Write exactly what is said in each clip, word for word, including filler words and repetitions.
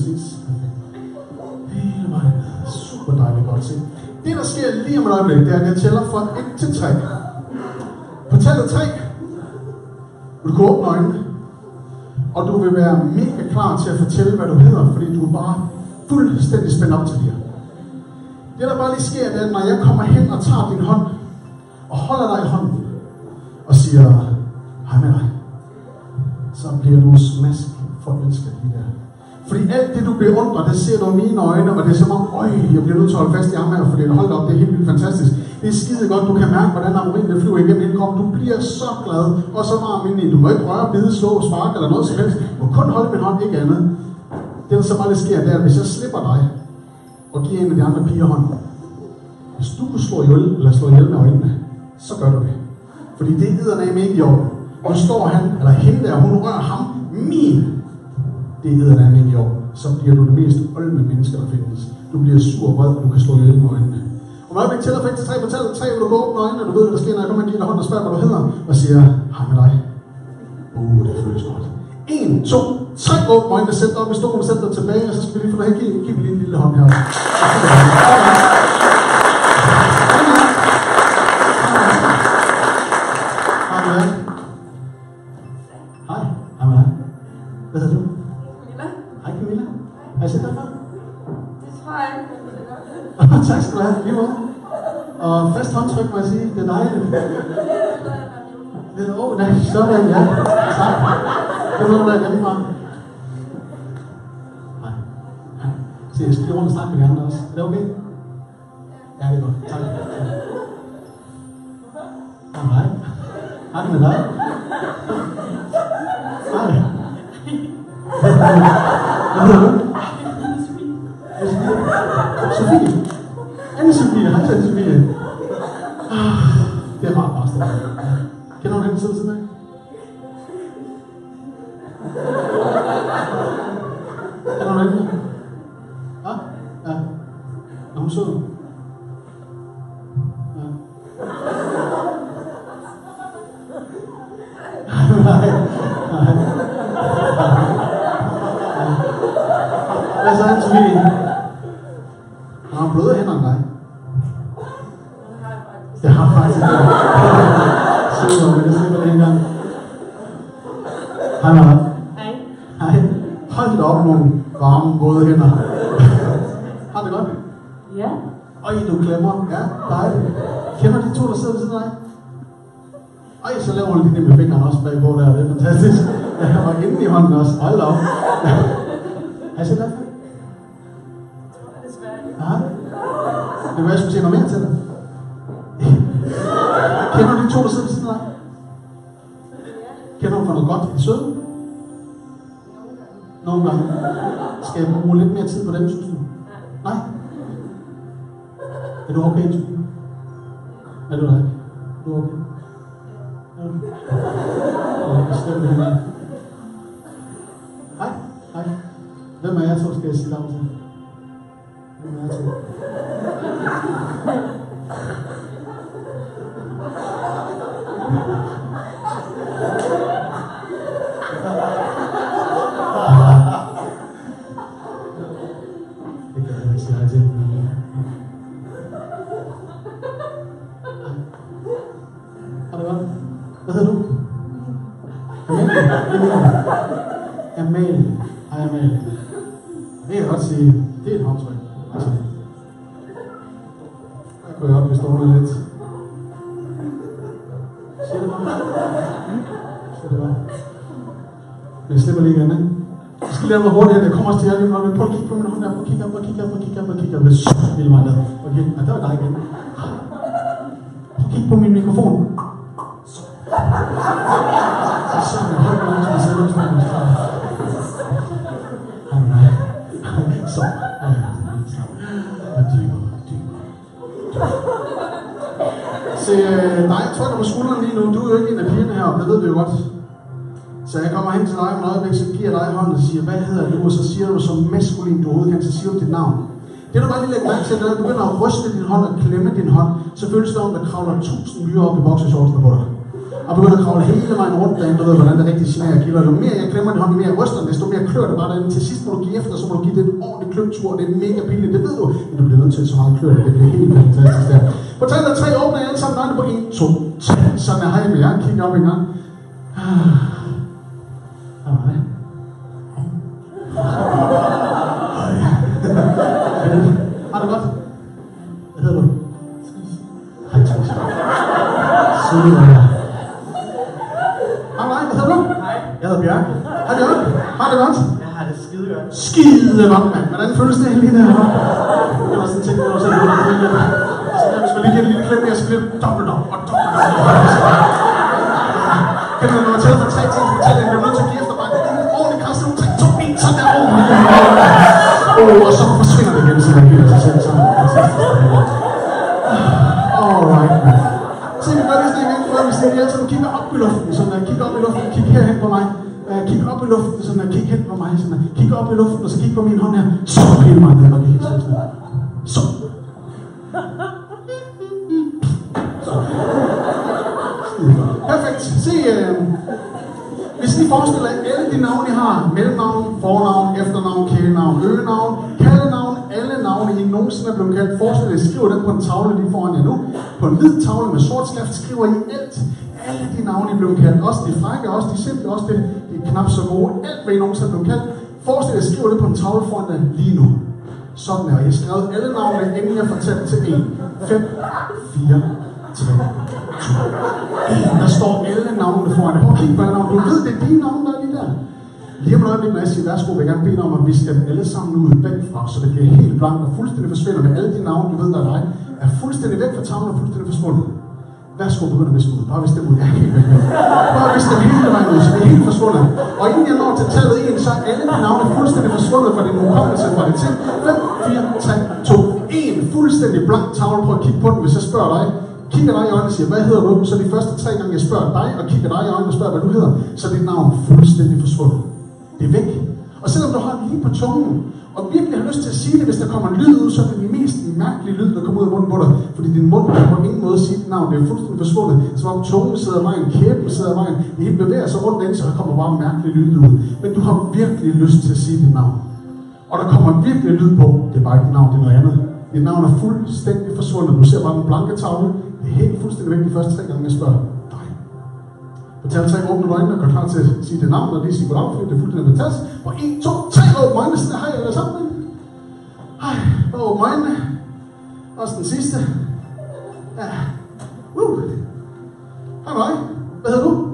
præcis. Hele vejen. Super dejligt godt se. Det, der sker lige om et øjeblik, det er, at jeg tæller fra et til tre. På tallet tre vil du kunne åbne øjnene, og du vil være mega klar til at fortælle, hvad du hedder, fordi du er bare fuldstændig spændt op til det her. Det, der bare lige sker, det er, at når jeg kommer hen og tager din hånd, og holder dig i hånden, og siger, hej med dig, så bliver du smask forelsket lige der. Fordi alt det, du beundrer, det ser du i mine øjne, og det er som om, øj, jeg bliver nødt til at holde fast i ham her, fordi det holdt op, det er helt vildt fantastisk. Det er skide godt, du kan mærke, hvordan amorin flyver igennem hele kroppen. Du bliver så glad, og så varm indeni. Du må ikke røre, bide, slå, sparke eller noget som helst. Du må kun holde min hånd, ikke andet. Det, der så bare det sker, det er, at hvis jeg slipper dig, og giver en af de andre piger hånden, hvis du kunne slå ihjel, eller slå ihjel med øjnene, så gør du det. Fordi det er eddermame ikke i orden. Nu står han, eller hende der, hun rører ham, min. Det er eddermame ikke i orden. Så bliver du det mest olme menneske, der findes. Du bliver sur og vred, og du kan slå ihjel med øjnene. Om jeg ikke tæller fra et til tre på tallet tre, vil du gå åbne øjnene, og du ved, hvad der sker, når jeg kommer og giver dig hånd og spørger, hvad du hedder, og siger, hej med dig. Uh, det føles godt. en, to, tre, åbne øjnene, sæt dig op i stolen, sæt dig tilbage, og så skal vi lige få dig her, giv, giv mig lige en lille hånd her. Hej, hej med dig. Hvad hedder du? Camilla. Hej Camilla. Har I set dig før? Det tror jeg ikke. Tak skal du have, lige måde. Og fast håndtryk, må jeg sige, det er dejligt. Det er, åh, oh, nej, sådan, ja. Tak. Det er noget, der er hjemmefra. Nej. Så jeg skal lige rundt og snakke med de andre også. Er det okay? Ja, det er godt. Tak. Hej. Hej med dig. Hej. Hvad hedder du? Sofie. Anne-Sophie. Hej til Anne-Sophie. Det er rart bare stå. Kender du den side siden af? Kender du den? Ja? Ja. Er hun sød? Ja. Nej. Nej. Hvad så, Anne-Sophie? Har hun bløde hænder end dig? Jeg har faktisk det. Super, men det slipper det en gang. Hej med dig. Hej. Hej. Hold da op nogle varme, våde hænder. Har det godt? Ja. Øj, du klemmer. Ja, dejligt. Kender de to, der sidder ved siden af dig? Øj, så laver du lige det med fingrene også bagpå der. Det er fantastisk. Jeg var inde i hånden også. Hold da op. Har I set dig? Nej. Det var jeg skulle sige noget mere til dig. Kender du de to, der sidder ved siden af dig? Kender du for noget godt? Er de søde? Nogle gange. Skal jeg bruge lidt mere tid på dem, synes du? Nej? Er du okay, Sofie? Er du der ikke? Er du okay? Ja. Jeg kan stemme hende. Hej. Hej. Hvem er jeg to, skal jeg sige navn til? Hvem er jeg to? Det kan jeg ikke sige hej til. Har det godt? Hvad hedder du? Amalie. Amalie. Hej Amalie. Det kan jeg godt sige. Det er et håndtryk. Altså. Der går jeg op, hvis der er lidt. Siger det bare. Siger det bare. Men jeg slipper lige igen, ikke? Jeg skal lave noget hurtigt, jeg kommer også til jer lige nu. Prøv at kigge på min hånd der. Prøv at kigge op, prøv at kigge op, prøv at kigge op, prøv at kigge op. Det er hele vejen ned. Okay, ja, der var dig igen. Prøv at kigge på min mikrofon. Så. Så er det højt langt, som jeg sætter op snakken. Nej. Så. Og dyber, dyber. Se, dig trykker på skulderen lige nu. Du er jo ikke en af pigerne heroppe, det ved vi jo godt. Så jeg kommer hen til dig med et øjeblik, så giver dig hånden og siger, hvad hedder du? Og så siger du så maskulin du overhovedet kan, så siger du dit navn. Det du bare lige lægge mærke til, når du begynder at ryste din hånd og klemme din hånd, så føles det om, der kravler tusind myrer op i boxershortsene på dig. Og og begynder at kravle hele vejen rundt derinde, du ved, hvordan det rigtig generer kilder. Jo mere jeg klemmer det hånd, jo mere jeg ryster den, desto mere klør det bare derinde. Til sidst må du give efter, så må du give det en ordentlig kløgtur, det er mega billigt, det ved du. Men du bliver nødt til så meget klør, det bliver helt fantastisk der. På tal af tre åbner jeg alle sammen nøgne på en, to, tre. Sådan er hej med jer, kig op en gang. Hej. Har du godt? Hvad hedder du? Hej, Tricia. Søde er jeg. Hej, hvad hedder du? Hej. Jeg hedder Bjørk. Hej, Bjørk. Har det godt? Jeg har det skide godt. Skide godt, mand. Hvordan føles det lige der? Det var sådan en ting, der var sådan en lille... Så der, hvis man lige giver en lille klip mere, så bliver det dobbelt op og dobbelt op. Kan du, når man tæller fra tre ting, så fortæller jeg, at jeg er nødt til at give efter mig. Det er en ordentlig kast, nogle tre, to, en, sådan der. Åh, og så forsvinder det igen, så man giver sig selv sammen. Alright, man. Se, vi gør det sådan en gang, før vi ser det altid. Kigger op i luften, sådan der. Kigger op i luften, kig herhen på mig. Uh, kig op i luften, sådan der. Kig hen på mig, sådan der. Kig op i luften, og så kig på min hånd her. Så hele mig ned, og det hele sådan der. Så. Perfekt. Se, øh, hvis I forestiller jer alle de navne, I har, mellemnavn, fornavn, efternavn, kælenavn, øgenavn, kaldenavn, alle navne, I nogensinde er blevet kaldt, forestil jer, skriver den på en tavle lige foran jer nu. På en hvid tavle med sort skrift skriver I alt. Alle de navne, I er blevet kaldt, også de frække, også de simple, også de, de knap så gode. Alt, hvad I nogensinde er blevet kaldt, forestil jer, skriver det på en tavle foran jer lige nu. Sådan er, I har skrevet alle navne, inden jeg fortæller til en, fem, fire, tre, to, en. Der står alle navnene foran dig. Prøv at kigge på alle navne. Du ved, det er dine navne, der er lige der. Lige om et øjeblik, når jeg siger værsgo, vil jeg gerne bede dig om at viske dem alle sammen ud bagfra, så det bliver helt blankt og fuldstændig forsvinder med alle de navne, du ved, der er dig, er fuldstændig væk fra tavlen og fuldstændig forsvundet. Værsgo, begynd at viske ud. Bare viske dem ud. Ja, helt væk. Bare viske dem hele vejen ud, så det er helt forsvundet. Og inden jeg når til tallet en, så er alle de navne fuldstændig forsvundet fra din hukommelse fra det ting. fem, fire, tre, to, en. Fuldstændig blank tavle. Prøv at kigge på den, hvis jeg spørger dig. Kigger dig i øjnene og siger, hvad hedder du? Så de første tre gange, jeg spørger dig, og kigger dig i øjnene og spørger, hvad du hedder, så er dit navn fuldstændig forsvundet. Det er væk. Og selvom du har det lige på tungen, og virkelig har lyst til at sige det, hvis der kommer en lyd ud, så er det den mest mærkelige lyd, der kommer ud af munden på dig. Fordi din mund kan på ingen måde sige dit navn. Det er fuldstændig forsvundet. Som om tungen sidder af vejen, kæben sidder af vejen. Det hele bevæger sig rundt ind, så der kommer bare mærkelig lyd ud. Men du har virkelig lyst til at sige dit navn. Og der kommer virkelig lyd på. Det er bare ikke dit navn, det er noget andet. Dit navn er fuldstændig forsvundet. Du ser bare den blanke tavle. Det er helt fuldstændig væk de første tre gange, jeg spørger dig. På tal tre åbner du øjnene og går klar til at sige dit navn, og lige sige goddag, fordi det er fuldstændig fantastisk. Og en, to, tre åbner øjnene, sådan hej alle sammen. Hej, og åbner øjnene. Også den sidste. Ja. Uh. Hej med dig. Hvad hedder du?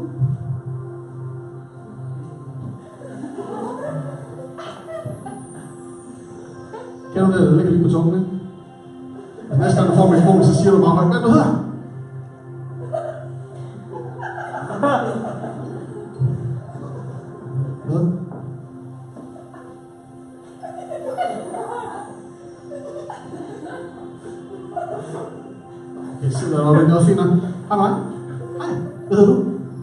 Kender du det, der ligger lige på tungen, ikke? Og næste gang du får mikrofonen, så siger du bare, hvad du hedder? Hvad? Okay, se hvad der er, det er også fint. Hej mig. Hej, hvad hedder du?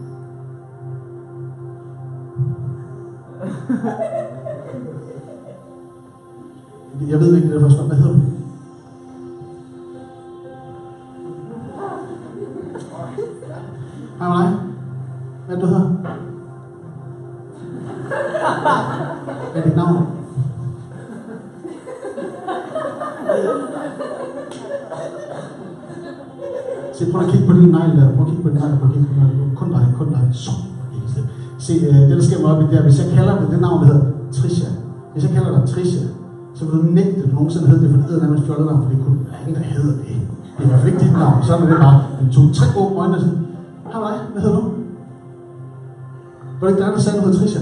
Jeg ved ikke det der første. Hvad hedder du? Hej mig. Hvad er du hedder? Hvad er dit navn? Se, prøv at kigge på dine negle der. Prøv at kigge på dine negle. Prøv at kigge på dine negle. Kun dig, kun dig. Så. Se, det der sker mig op i det, hvis jeg kalder det, det navn, der hedder Tricia. Hvis jeg kalder dig Tricia, så vil du nægte, at du nogensinde hedder det, for det hedder nærmest fjollet navn, for det kunne ingen, der hedder det. Det er i hvert fald ikke dit navn. Så er det bare, den tog tre åbne øjne og siger, hej dig, hvad hedder du? Var det ikke dig, der sagde, du hedder Tricia?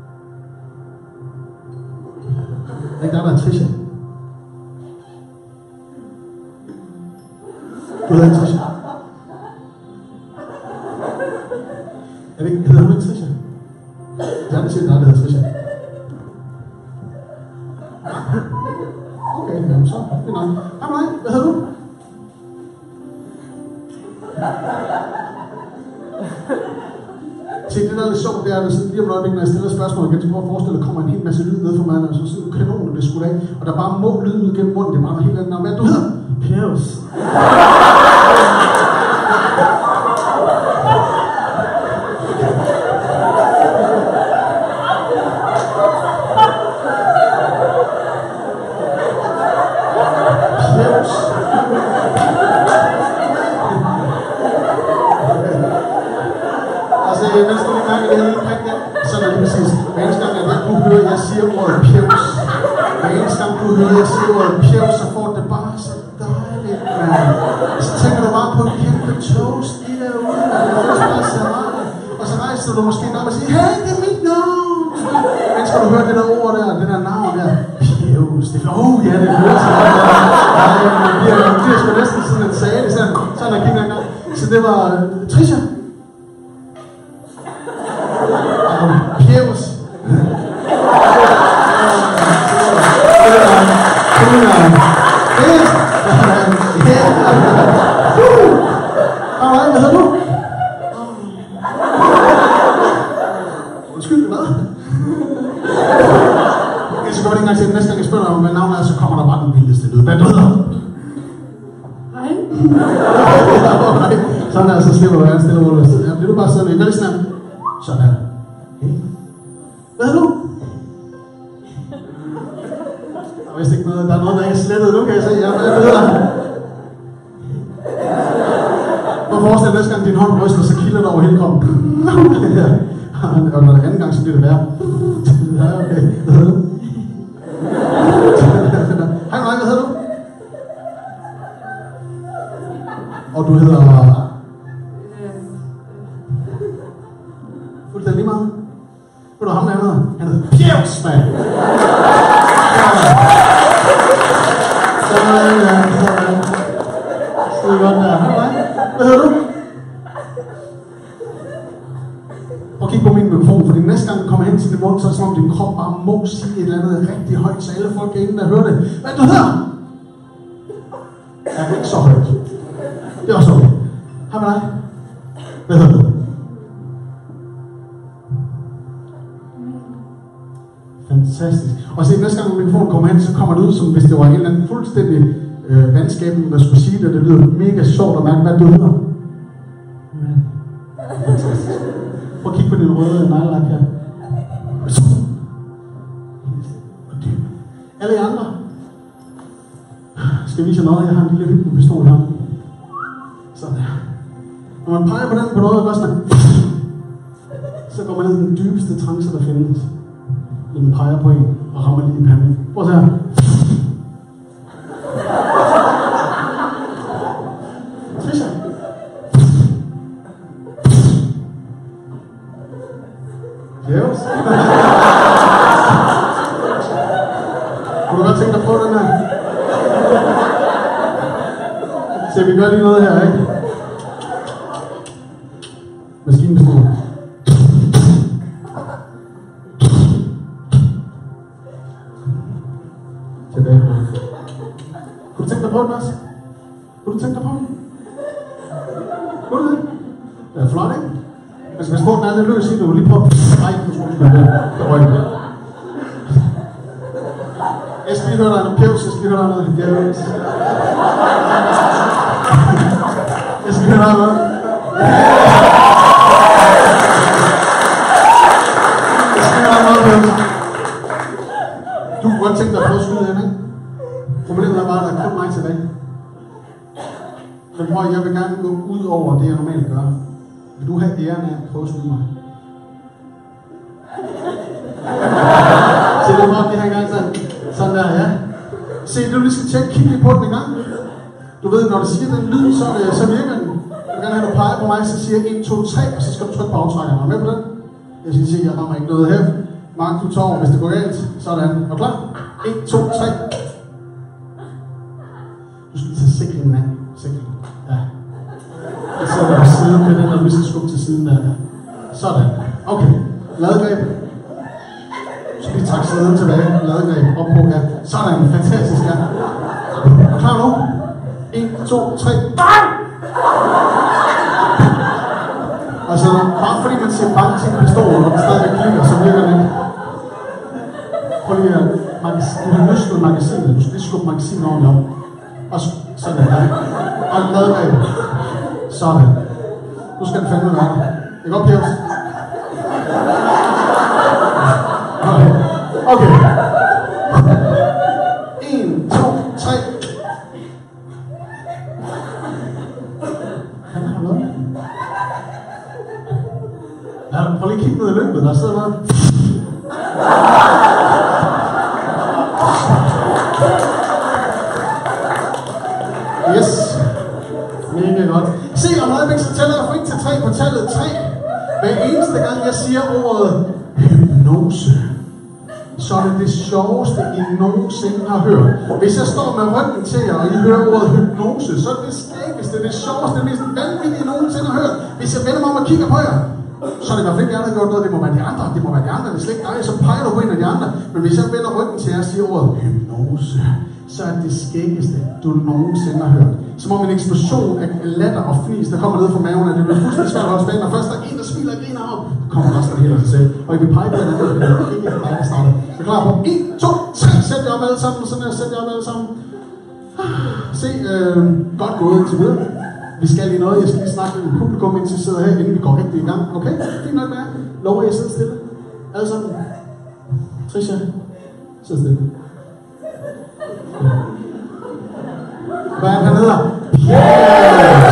Er det ikke dig, der er Tricia? Du hedder ikke Tricia. Er det ikke, hedder du ikke Tricia? Det er det til dig, der hedder Tricia. Okay, jamen så, det er nok. Hej mig, hvad hedder du? Se, det der er lidt sjovt, det er, at lige om øjeblikket, når jeg stiller spørgsmål igen, så prøver at forestille, at der kommer en hel masse lyd ned fra mig, og så sådan en kanon, der bliver skudt af, og der bare må lyde ud gennem munden, det er bare noget helt andet. Hvad du hedder? Pjævs. pjevs. Hver eneste gang du hører, jeg siger ordet pjevs, så får det bare så dejligt, man. Så tænker du bare på en kæmpe toast lige derude, man. Det føles bare så rart. Og så rejser du måske op og siger, hey, det er mit navn. Men skal du høre det der ord der, det der navn der, pjevs, det er, oh ja, det føles så godt. Nej, det bliver, det bliver sgu næsten sådan en sale, sådan, sådan der kigger en gang. Så det var Tricia. Pjevs. Alright, hvad hedder du? Undskyld, hvad? Jeg skal godt ikke engang til, næste gang jeg spørger dig om, hvad navn er, så kommer der bare den vildeste lyd. Hvad hedder du? Hej. Sådan der, så slipper du af stille og roligt. Ja, bliver du bare sådan lidt. Gør det snart. Sådan her. Okay. Hvad hedder du? Jeg vidste ikke noget. Der er noget, der er slettet nu, kan jeg se. Ja, hvad hedder du? Prøv at forestille næste gang din hånd ryster, så kilder det over hele kroppen. Og når det anden gang, så bliver det værre. Ja, okay. Hvad hedder du? Hej, Mike, hvad hedder du? Og du hedder... Fuldstændig lige meget. Ved du ham der hedder? Han hedder Pjevs, mand! Sådan, ja. Skide godt der. Hej, hvad hedder du? Og kig på min mikrofon, fordi næste gang du kommer hen til din mund, så er det som om din krop bare må sige et eller andet rigtig højt, så alle folk inden der hører det. Hvad du hedder? Ja, ikke så højt. Det er også okay. Hej med dig. Hvad hedder du? Fantastisk. Og se, næste gang mikrofonen kommer hen, så kommer det ud, som hvis det var en eller anden fuldstændig øh, vandskabning, der skulle sige det, det lyder mega sjovt at mærke, hvad du hedder. Fantastisk. Prøv at kigge på din røde nejlak her. Alle I andre? Skal jeg vise jer noget? Jeg har en lille hypnopistol her. Sådan her. Når man peger på den på noget, og sådan, så går man ned i den dybeste trance, der findes. Når den peger på en og rammer lige i panden. Prøv at se her. Tricia. Pjevs. Kunne du godt tænke dig på den her? Se, vi gør lige noget her, ikke? Maskinpistol. Tilbage. Kunne du tænke dig på den også? Kunne du tænke dig på den? Kunne du det? Det er flot, ikke? Altså, hvis sporten er lidt løs, siger du lige på. Nej, du skulle ikke være der. Det røg ikke. Jeg skal lige høre dig noget pjevs, jeg skal lige høre dig noget pjevs. Jeg skal lige høre dig noget. Jeg skal lige høre dig noget pjevs. Du kunne godt tænke dig at prøve at skyde hende, ikke? Problemet er bare, at der er kun mig tilbage. Men prøv, jeg vil gerne gå ud over det, jeg normalt gør. Vil du have æren af at prøve at skyde mig? Se, det er godt, det her gang sådan. Sådan der, ja. Se, du lige skal tjekke, kigge lige på den en gang. Du ved, når du siger den lyd, så, det, så virker den. Jeg vil gerne have, at du peger på mig, så siger jeg en, to, tre, og så skal du trykke på aftrækkeren. Er du med på den? Jeg skal se, jeg rammer ikke noget her. Mark, du tager over, hvis det går galt. Sådan. Er du klar? en, to, tre. Du skal lige tage sikringen af. Sikringen. Ja. Jeg sætter på siden med den, og vi skal skubbe til siden der. Sådan. Okay. Ladegreb. Du skal lige trække siden tilbage. Ladegreb op på. Ja. Sådan. Fantastisk. Ja. Er du klar nu? en, to, tre. Bang! Altså, bare fordi man siger bang til en pistol, og den stadigvæk klikker, så virker det ikke. Prøv lige at du har løsnet magasinet. Du skal lige skubbe magasinet ordentligt op. Og sådan der. Og ladegreb. Sådan. Nu skal den fandme være. Det går pjevs. Okay. Okay. en, to, tre. Han har noget. Ja, prøv lige at kigge ned i løbet. Der sidder noget. tre på tallet tre. Hver eneste gang jeg siger ordet hypnose, så er det det sjoveste, I nogensinde har hørt. Hvis jeg står med ryggen til jer, og I hører ordet hypnose, så er det det skæggeste, det sjoveste, det mest vanvittige, I nogensinde har hørt. Hvis jeg vender mig om og kigger på jer, så er det i hvert fald ikke jer, der har gjort noget. Det må være de andre, det må være de andre, det er slet ikke dig. Så peger du på en af de andre. Men hvis jeg vender ryggen til jer og siger ordet hypnose, så er det det skæggeste, du nogensinde har hørt. Som om en eksplosion af latter og fnis, der kommer ned fra maven, og det bliver fuldstændig svært at holde tilbage. Når først der er en, der smiler og griner op, kommer resten af det hele af sig selv. Og I vil pege på en anden, det er ikke mig, der starter. Er klar på en, to, tre, sæt jer op alle sammen, sådan her, sæt jer op alle sammen. Se, øh, godt gået indtil videre. Vi skal lige noget, jeg skal lige snakke med publikum, indtil I sidder her, inden vi går rigtig i gang. Okay, fint nok med jer. Lover I at sidde stille? Alle sammen. Tricia, sid stille. Hvad er han hernede? Yes!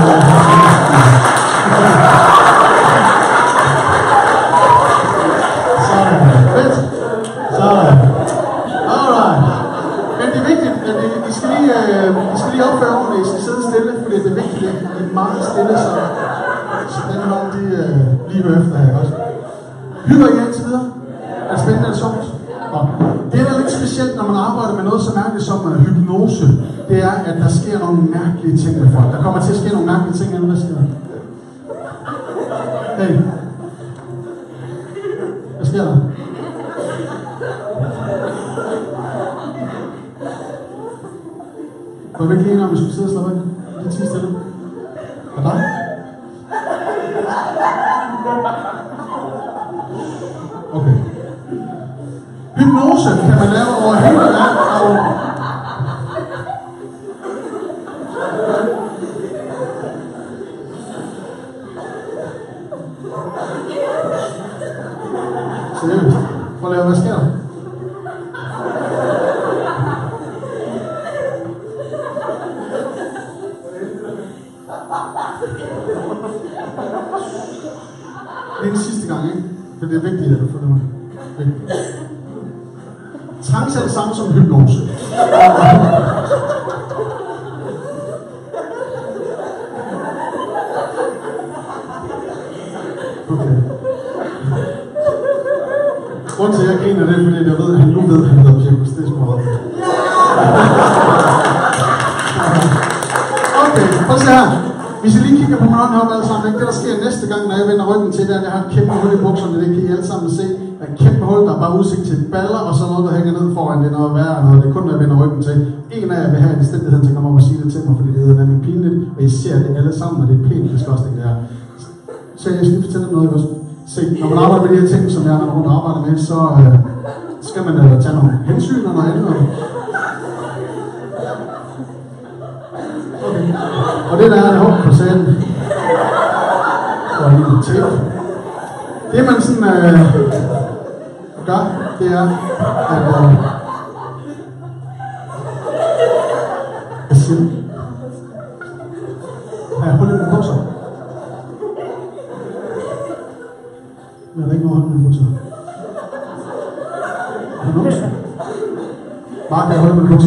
Sådan. Fedt. Sådan. Alright. Men det er vigtigt, at I, I, skal lige, uh, I skal lige opføre ordentligt. I skal sidde stille, fordi det er vigtigt, at I er meget stille, så, så den hånd, de uh, lige hører efter her også. Hygger I indtil videre? Er det spændende og sjovt? Det er da lidt specielt, når man arbejder med noget så mærkeligt som uh, hypnose. Det er, at der sker nogle mærkelige ting med folk. Der kommer til at ske nogle mærkelige ting, eller hvad sker der? Hey. Hvad sker der? Var vi ikke lige enige om, vi skulle sidde og slappe af? Lidt tid stille. Er det dig? Okay. Hypnose kan man lave over hele verden, og seriøst. Prøv at lave, hvad sker der? Det er den sidste gang, ikke? For det er vigtigt, at du får det med. Vigtigt. Trance er det samme som hypnose. Okay. Grunden til, at jeg griner det, fordi jeg ved, at han nu ved, at han hedder Pjækus. Det er sgu meget. Okay, prøv at se her. Hvis I lige kigger på min hånd heroppe alle sammen, det der sker næste gang, når jeg vender ryggen til, det er, at jeg har et kæmpe hul i bukserne. Det kan I alle sammen se. Der er et kæmpe hul, der er bare udsigt til baller, og så noget, der hænger ned foran. Det er noget værre, noget. Det er kun, når jeg vender ryggen til. En af jer vil have en stændighed til at komme op og sige det til mig, fordi det er nemlig pinligt, og I ser det alle sammen, og det er pænt disgusting, det her. Så jeg skal lige fortælle noget, ikke også? Se, når man arbejder med de her ting, som jeg når man arbejder med, så øh, skal man øh, tage nogle hensyn og noget andet. Okay. Og det der er det hårdt på scenen. Og en lille tape. Det man sådan øh, gør, det er, at øh, jeg siger, har jeg hullet med bukser? Jeg har ikke noget hullet med bukser. Er det numsen? Mark, jeg har hullet med bukser.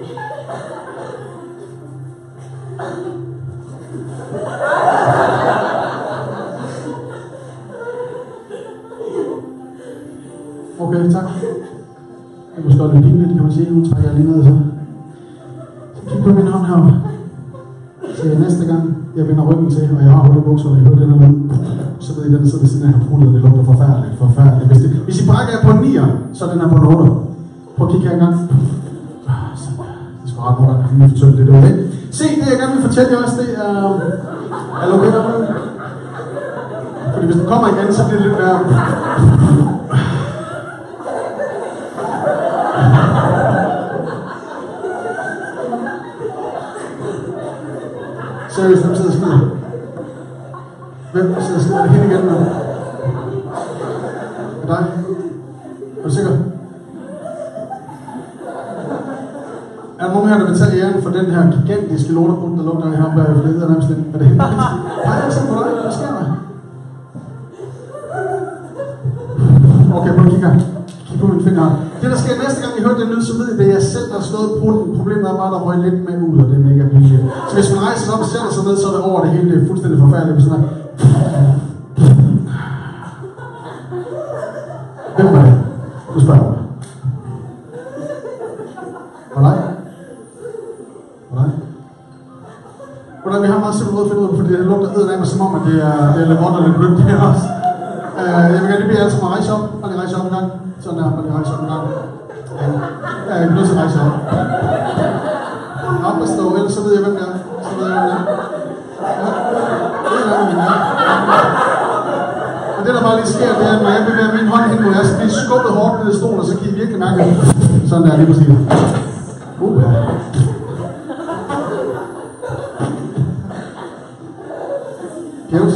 Okay, tak. Det er måske godt lidt pinligt, kan man sige. Nu trækker jeg lige ned så. Så kig på min hånd heroppe. Så næste gang, jeg vender ryggen til, og jeg har hullet i bukserne, og jeg hører den her lyd, så ved I, den sidder ved siden af, jeg har prullet, og det lugter forfærdeligt, forfærdeligt. Hvis, det, hvis I brækker jer på en nier, så er den her på en otter. Prøv at kigge her engang. Så, det skal ret nogle gange, jeg kan fortælle lidt over det. Se, det jeg gerne vil fortælle jer også, det er... Er det okay derude? Fordi hvis den kommer igen, så bliver det lidt værre. Seriøst, hvem sidder og skider? Hvem sidder og skider? Er det hende igen nu? Er dig? Er du sikker? Er der nogen her, der vil tage æren for den her gigantiske lortebrud, der lugter heroppe af fledet nærmest lidt? Er det hende? Nej, jeg ser på dig. Hvad sker der? Okay, prøv at kigge her. Kig på min finger. Det der sker næste gang, I hører den lyd, så ved I, det er jeg selv, der har slået bruden. Problemet er bare, der røg lidt med ud, og det er mega pinligt. Så hvis man rejser sig op og sætter sig ned, så er det over det hele. Det er fuldstændig forfærdeligt. Sådan Hvem var det? Du spørger mig. Hvordan? Hvordan? Hvordan? Vi har meget simpelt måde at finde ud af, fordi det lugter eddermame mig som om, at det er, det er lidt vond og lidt blødt det her også. Uh, jeg vil gerne lige bede jer alle sammen at rejse op. Bare lige rejse op en gang. Sådan der, bare lige rejse op en gang. Ja, jeg er nødt til at rejse op. Op og stå, ellers så ved jeg, hvem det er. Så ved jeg, hvem det er. Ja, det er hvem det er. Og det der bare lige sker, det er, at når jeg bevæger min hånd hen mod jer, så bliver skubbet hårdt ned i stolen, og så kan I virkelig mærke, sådan der lige præcis. Uh, ja. Kæves.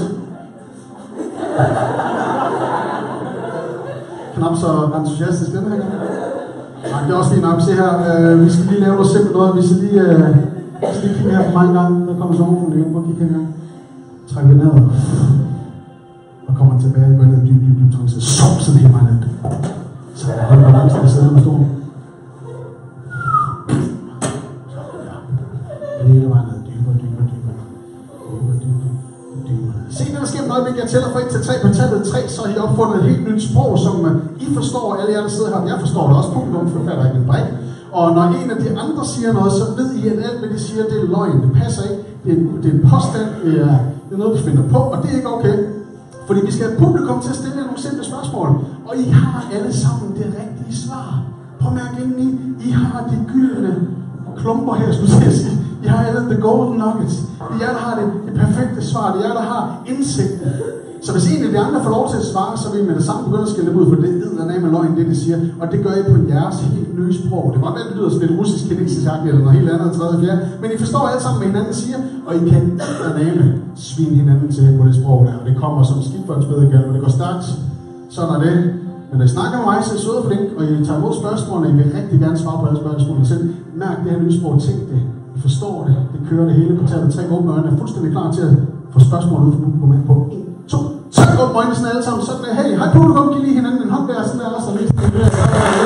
Knap så entusiastisk den her gang. Nej, det er også fint nok. Se her, øh, vi skal lige lave noget simpelt noget. Vi skal lige, øh, vi skal lige kigge her for mig en gang. Der kommer sommerfuglen igen. Prøv at kigge her en gang. Træk det ned. Og kommer tilbage. Går ned dybt, dybt, dybt. Træk sig. Sov sådan helt meget ned. Så jeg holder balancen og sidder med stolen. Hele vejen ned. Dybere, dybere, dybere. Dybere, dybere, dybere. Se, det der sker med øjeblik. Jeg tæller fra et til tre. På tallet tre, så har I opfundet et helt nyt sprog, som uh, I forstår. Alle jer, der sidder her. Jeg forstår det også. Publikum forfatter ikke en brik. Og når en af de andre siger noget, så ved I, at alt, hvad de siger, det er løgn. Det passer ikke. Det er, det er en påstand. Det er, det er noget, vi finder på. Og det er ikke okay. Fordi vi skal have publikum til at stille nogle simple spørgsmål. Og I har alle sammen det rigtige svar. Prøv at mærke ind i. I har de gyldne klumper her, skulle jeg sige. I har alle the golden nuggets. Det er jer, der har det, det perfekte svar. Det er jer, der har indsigten. Så hvis en af de andre får lov til at svare, så vil I med det samme begynde at skille dem ud, for det er med løgn, det de siger. Og det gør I på jeres helt nye sprog. Det kan godt være, at det lyder sådan lidt russisk, kinesisk, eller noget helt andet, tredje, fjerde. Men I forstår alle sammen, hvad hinanden siger, og I kan eddermame svine hinanden til på det sprog der. Og det kommer som skidt for en spædegal, og det går stærkt. Sådan er det. Men når I snakker med mig, så er I søde og flink, og I tager imod spørgsmålene, I vil rigtig gerne svare på alle spørgsmålene selv. Mærk det her nye sprog, tænk det. I forstår det. Det kører det hele på tallet. Tre åbne øjne er fuldstændig klar til at få spørgsmål ud for publikum på en, to, tre åbne øjne sådan alle sammen. Sådan der, hey, hej publikum, giv lige hinanden en hånd der, sådan der, så lige sådan der.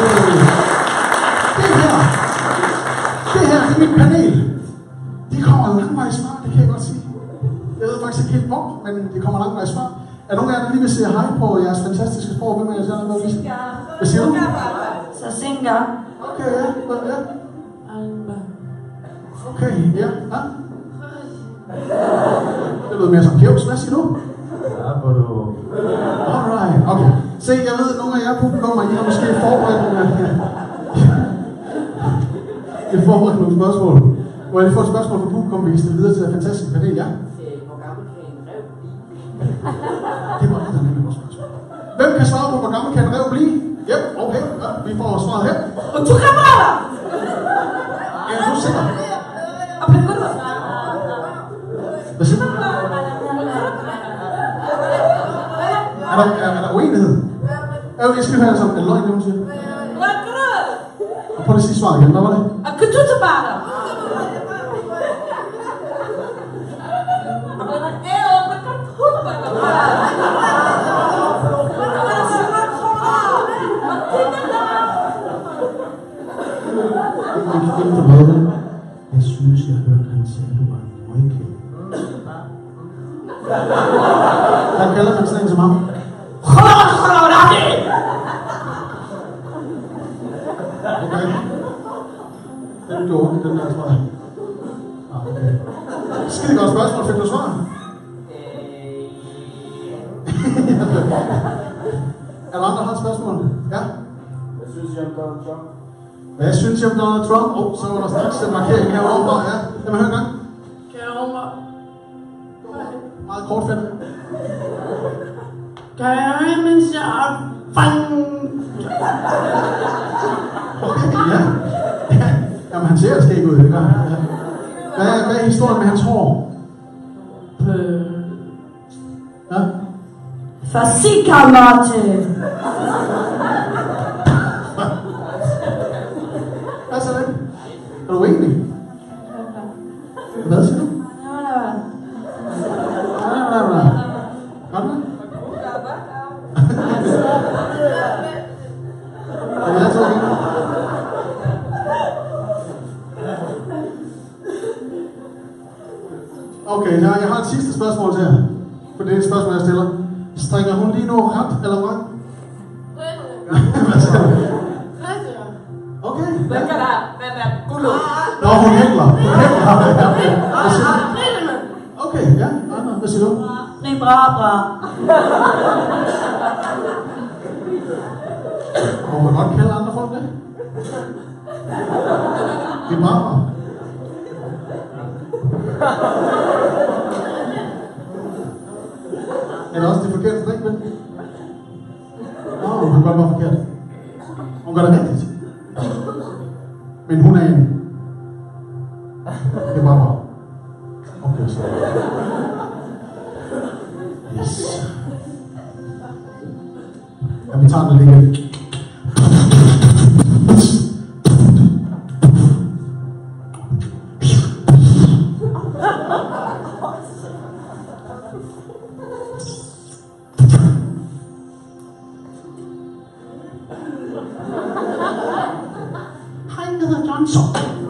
Det her, det her er mit panel. De kommer langvejs fra, det kan jeg godt sige. Jeg ved faktisk ikke helt hvor, men det kommer langvejs fra. Er nogen af jer, der lige vil sige hej på jeres fantastiske sprog? Hvem er jeg siger noget? Hvad siger du? Sasinga. Okay, ja. ja. Alba. Okay, ja. ja. Det lyder mere som Kjevs. Hvad siger du? Ja, hvor du... Alright, okay. Se, jeg ved, at nogle af jer publikummer, I har måske forberedt nogle... I har forberedt nogle spørgsmål. Må jeg lige få et spørgsmål fra publikum, vi kan stille videre til det fantastiske panel, ja? Hvor gammel kan en rev blive? Det var det, der nemlig vores spørgsmål. Hvem kan svare på, hvor gammel kan en rev blive? Ja, okay, ja, vi får svaret her. Og du kommer! Er du sikker? Og på gulvet. Hvad siger du? Er der, er, er der uenighed? Jeg skal lige høre sådan, er det løgn, det hun siger? Og prøv lige at sige svaret igen, hvad var det? Og kan du tage bare dig? Jeg synes, jeg hørte, han sagde, at du var en møgkæld. Hvad kalder man sådan en som ham? Okay. Den gjorde den der, tror jeg. Ah, okay. Skide godt spørgsmål. Fik du svar? Er der andre, der har et spørgsmål? Ja? Hvad synes I om Donald Trump? Hvad synes I om Donald Trump? Åh, oh, så var der straks en markering herovre. Ja, lad mig høre en gang. Kære Meget kortfattet. Kære, mens jeg er fanget. Okay, ja. ja. Jamen, han ser skæg ud, det gør han. Ja. Hvad, hvad er historien med hans hår? Ja? Fasikammerte. Hvad så det? Er du uenig? Hvad siger du? Godt med? Er det altid okay? Okay, jeg har et sidste spørgsmål til jer. For det er et spørgsmål, jeg stiller. Strikker hun lige nu ret eller vrang? Okay. Hvad kan der? Hvad er guldet? Nå, hun hækler. Hun hækler. Okay, ja. Anna, hvad siger du? Ribra. Må man godt kalde andre folk det? Ribra. Er det også det forkerte strik, vel? Nå, hun kan godt være forkert. Hun gør det rigtigt. Men hun er en... Det er bare bare. Okay, så... Yes. Ja, vi tager den lige igen. Hej, jeg hedder Johnson.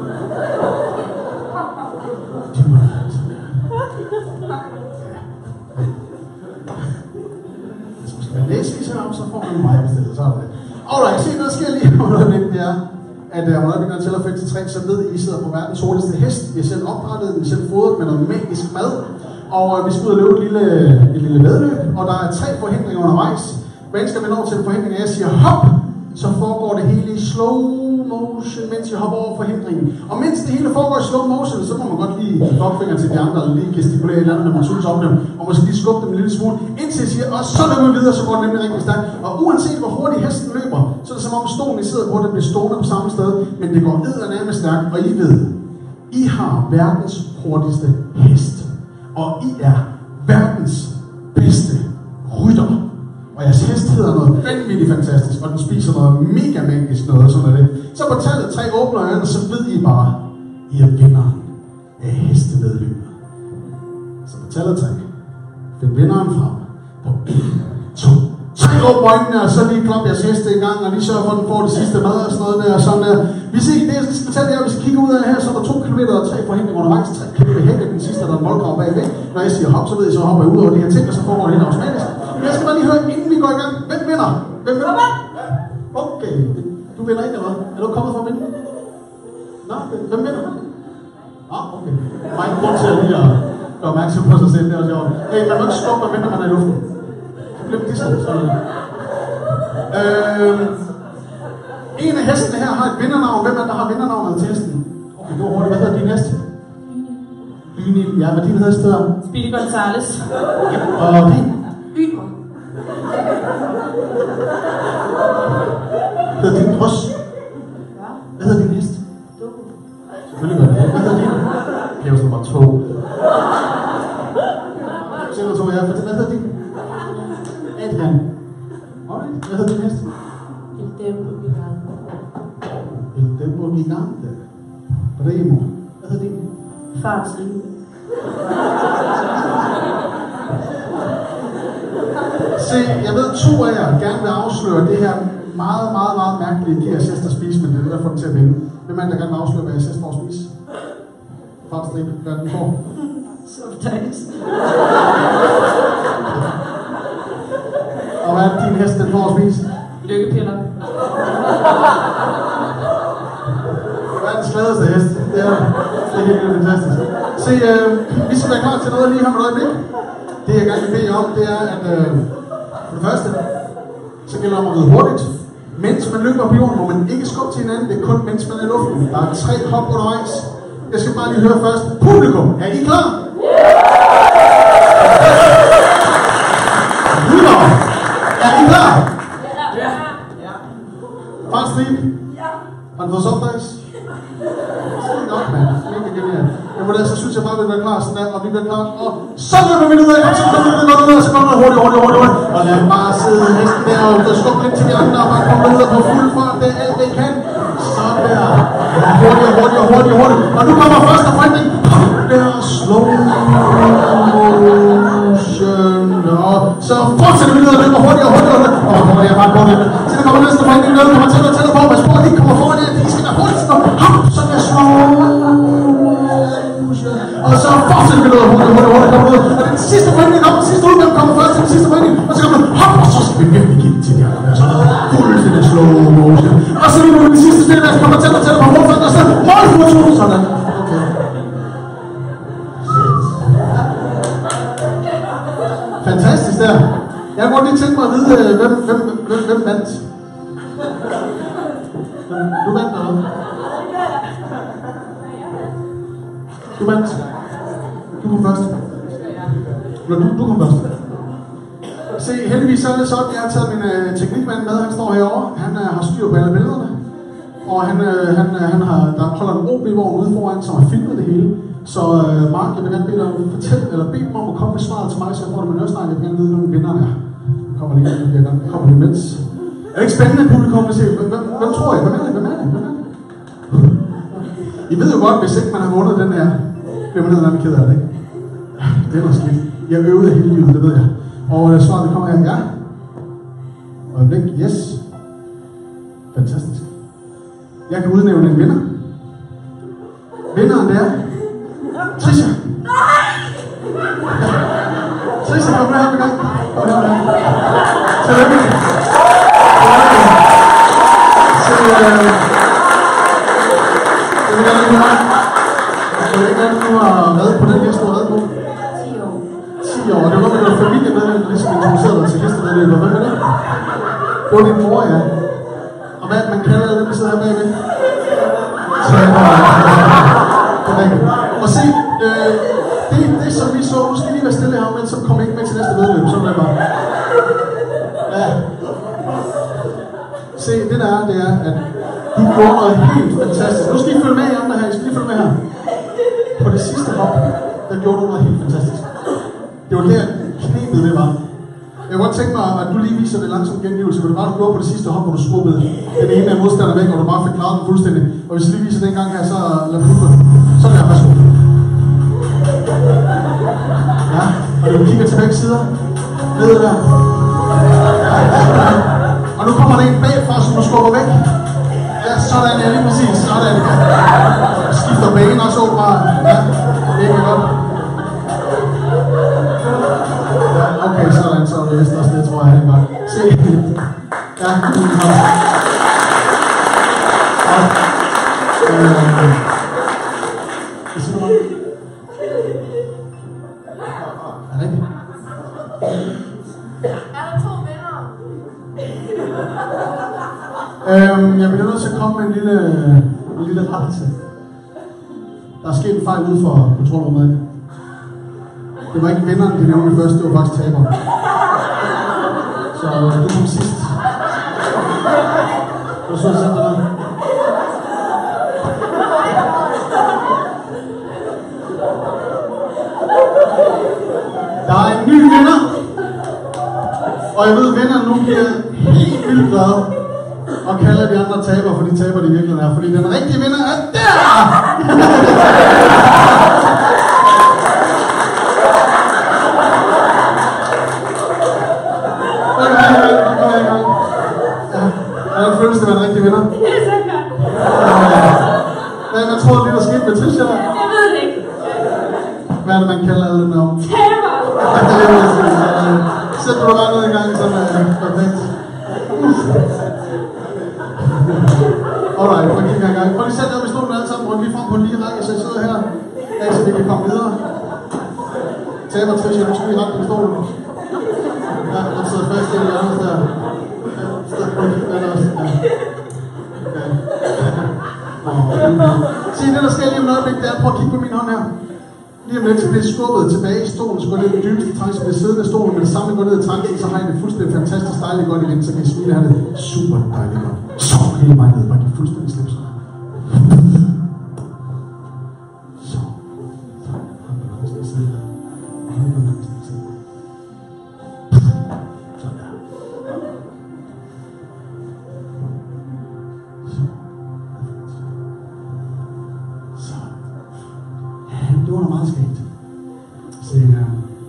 Så får man mig bestillet, så er det. Alright, se noget sker lige om noget lidt, det er, at uh, når vi går til at fik til tre, så ved I, I sidder på verdens hurtigste hest. Vi har selv opdrettet den, selv fodret med noget magisk mad. Og uh, vi skal ud og løbe et lille, et lille vedløb, og der er tre forhindringer undervejs. Hver eneste gang vi når til en forhindring, og jeg siger hop, så foregår det hele i slow motion, mens jeg hopper over forhindringen. Og mens det hele foregår i slow motion, så må man godt lige give fuckfinger til de andre, eller lige gestikulere et eller andet, når man synes om dem, og måske lige skubbe dem en lille smule, indtil jeg siger, og så løber vi videre, så går det nemlig rigtig stærkt. Og uanset hvor hurtigt hesten løber, så er det som om stolen, I sidder på, den bliver stående på samme sted, men det går eddermame stærkt, og I ved, I har verdens hurtigste hest, og I er verdens bedste rytter. Og jeres hest hedder noget vanvittigt fantastisk, og den spiser noget mega magisk noget, sådan er det. Så på tallet tre åbner øjnene, så ved I bare, I er vinderen af hestevedløbet. Så på tallet tre, find vinderen frem på en, to, tre åbner øjnene, og så lige klap jeres heste i gang, og lige sørger for, at den får det sidste mad og sådan noget der, og sådan der. Hvis I, det jeg skal fortælle jer, hvis I kigger ud af her, så er der to kilometer og tre forhindringer undervejs, tre kilometer hæk, den sidste, der er en voldgrav bagved. Når jeg siger hop, så ved I, så hopper jeg ud over de her ting, og så foregår det helt automatisk. Jeg skal bare lige høre, inden vi går i gang. Hvem vinder? Hvem vinder? Okay. Du vinder ikke, eller hvad? Er du kommet for at vinde? Nå, hvem vinder? Ah, okay. Der var ikke grund til at lige at gøre opmærksom på sig selv. Det er sjovt. Hey, man må ikke skubbe, medmindre man er i luften. Så bliver det sådan. Sådan. Øh, en af hestene her har et vindernavn. Hvem er der har vindernavnet til hesten? Okay, det var hurtigt. Hvad hedder din hest? Lyni. Ja, hvad din hest hedder? Speedy Gonzales. Og din? Ymer. Hvad hedder din drøs? Hvad hedder din hest? Selvfølgelig gør det. Hvad hedder din? Pævs nummer to. Pævs nummer to, ja. Hvad hedder din? Adrian. Alright. Hvad hedder din hest? El Tempo Gigante. El Tempo Gigante. Remo. Hvad hedder din? Fartsliv. Se, jeg ved, to af jer gerne vil afsløre det her meget, meget, meget mærkelige, giver jeres hest at spise, men det er det, der får den til at vinde. Hvem er det, der gerne vil afsløre, hvad jeres hest får at spise? Fartstrip, hvad den får? Softags. Og hvad er det, din hest, den får at spise? Lykkepiller. Verdens gladeste hest. Det er, det er helt fantastisk. Se, øh, vi skal være klar til noget lige her med et øjeblik. Det jeg gerne vil bede jer om, det er, at øh, for det første, så gælder det om at ride hurtigt. Mens man løber på jorden, må man ikke skubbe til hinanden. Det er kun mens man er i luften. Der er tre hop undervejs. Jeg skal bare lige høre først. Publikum, er I klar? Rytter, er I klar? Ja. Ja. Fartstrip? Ja. Har du fået softice? Så er det nok, mand. Mega genialt. Men hvordan så synes jeg bare, at vi bliver klar sådan der, og vi bliver klar. Og så løber vi ud af, og så kommer vi godt ud af, så kommer vi hurtigt, hurtigt, hurtigt, hurtigt. Og lad bare sidde hesten der, og skubbe lidt til de andre, og bare komme ud af på fuld fart. Det er alt, det kan. Sådan der. Hurtigt, hurtigt, hurtigt, hurtigt. Og nu kommer første forhindring. Der slow motion. Og så fortsætter vi ned og løber hurtigt, hurtigt, hurtigt. Og kommer der bare på det. Så der kommer næste forhindring ned, kommer tættere og tættere på. Pas på, at de ikke kommer foran jer. De skal være hurtigt. Hop, så der slow. Og så fortsætter vi noget hurtigt, hurtigt, hurtigt, hurtigt. Og den sidste forhindring op, den sidste udgang, mig at vide, øh, hvem, hvem, hvem, hvem vandt? Du vandt eller hvad? Du vandt. Du kom først. Eller du, du kom først. Se, heldigvis så er det sådan, at jeg har taget min øh, teknikmand med. Han står herovre. Han øh, har styr på alle billederne. Og han, øh, han, øh, han har, der holder en O B-vogn ude foran, som har filmet det hele. Så øh, Mark, jeg vil gerne bede dig om at fortælle, eller bede dem om at komme med svaret til mig, så jeg får det med nødsnak. Jeg vil gerne vide, hvem vinderen er. Kommer lige, jeg kommer lige mens. Er det ikke spændende, publikum vil se? Hvem, hvem, hvem tror jeg? Hvem er det? Hvem er det? Hvem er det? I ved jo godt, hvis ikke man har vundet den her, bliver man ned ked af det, ikke? Det er noget skidt. Jeg øvede hele livet, det ved jeg. Og øh, svaret kommer her. Ja. Øjeblik. Yes. Fantastisk. Jeg kan udnævne en vinder. Vinderen det er Trisha. Trisha, kom her, kom her. Kom her, kom her. Tillykke. Så, øh, jeg vil gerne høre, jeg vil ikke gerne, du har været på den liste, du har været på. ti år. ti år, det var godt, at du var familiemedlem, der ligesom introducerede dig til listemedlemmer. Hvem er det? Det var din mor, ja. Og hvad man kalder dem, der sidder her bagved? Og se, øh, det, det som vi så, nu skal lige være stille her, men så kommer ikke med til næste vedløb, sådan er det bare. Ja. Se, det der er, det er, at du gjorde noget helt fantastisk. Nu skal I følge med i andre her, I skal lige følge med her. På det sidste hop, der gjorde du noget helt fantastisk. Det var der knebet det var. Jeg kunne godt tænke mig, at du lige viser det langsomt gengivelse, hvor det var, du gjorde på det sidste hop, hvor du skubbede den ene af modstander væk, og du bare fik klaret den fuldstændig. Og hvis du lige viser den gang her, så lad mig ud. Sådan der, værsgo. Ja, og du kigger til begge sider. Nede der. Ja, og nu kommer der en bagfra, som du skubber væk. Ja, sådan er lige præcis. Sådan. Skifter bane også bare. Ja, det er godt. Okay, sådan, så er det vist også det, tror jeg, det er godt. Se. Ja, du har. Og, øh, hvad siger du, Mark? Er det ikke? Er der to vinder? Øhm, jeg bliver nødt til at komme med en lille, en lille rettelse. Der er sket en fejl ude for kontrolrummet. Det var ikke vinderen, de nævnte først, det var faktisk taberen. Så du kom sidst. Du så sådan der. Der er en ny vinder. Og jeg ved, at vinderen nu bliver helt vildt glad. Og kalder de andre taber, for de taber de virkelig er. Fordi den rigtige vinder er der! Hvordan føles det at være en rigtig vinder? Det er så godt. Hvad, hvad tror du lige, der skete med Trisha? Jeg ved det ikke. Hvad er det, man kalder alle dem om? Taber. Sæt du bare ned i gang, så er det perfekt. Alright, prøv at kigge her en gang. Prøv lige at sætte dig op i stolen alle sammen. Ryk lige frem på en lige række, så I sidder her. Ja, så vi kan komme videre. Taber Trisha, nu skal vi rette på stolen. Ja, den sidder fast i det andet der. Se, det der sker lige om et øjeblik, det er, prøv at kigge på min hånd her. Lige om lidt, så bliver skubbet tilbage i stolen, så går det den dybeste trang, så bliver siddende i stolen, men det samme går ned i tranken, så har I det fuldstændig fantastisk dejligt godt igen, så kan I smile her det super dejligt godt. Så hele vejen ned, bare giv fuldstændig slip sådan her. Så. Sådan der. Så. Ja, det var noget meget skægt. Se her.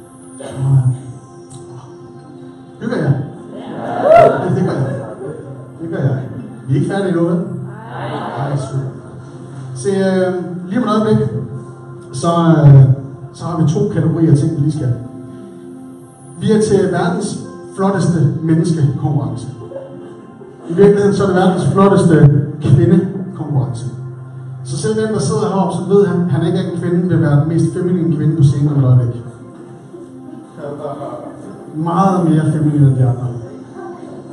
Hygger jeg? Ja, det gør jeg. Det gør jeg. Vi er ikke færdige endnu, vel? Nej. Nej, super. Se, øh, lige om et øjeblik, så, øh, så har vi to kategorier ting, vi lige skal. Vi er til verdens flotteste menneskekonkurrence. I virkeligheden så er det verdens flotteste kvindekonkurrence. Så selv den, der sidder heroppe, så ved han, at han ikke er en kvinde, vil være den mest feminine kvinde på scenen om et øjeblik. Meget mere feminin end de andre.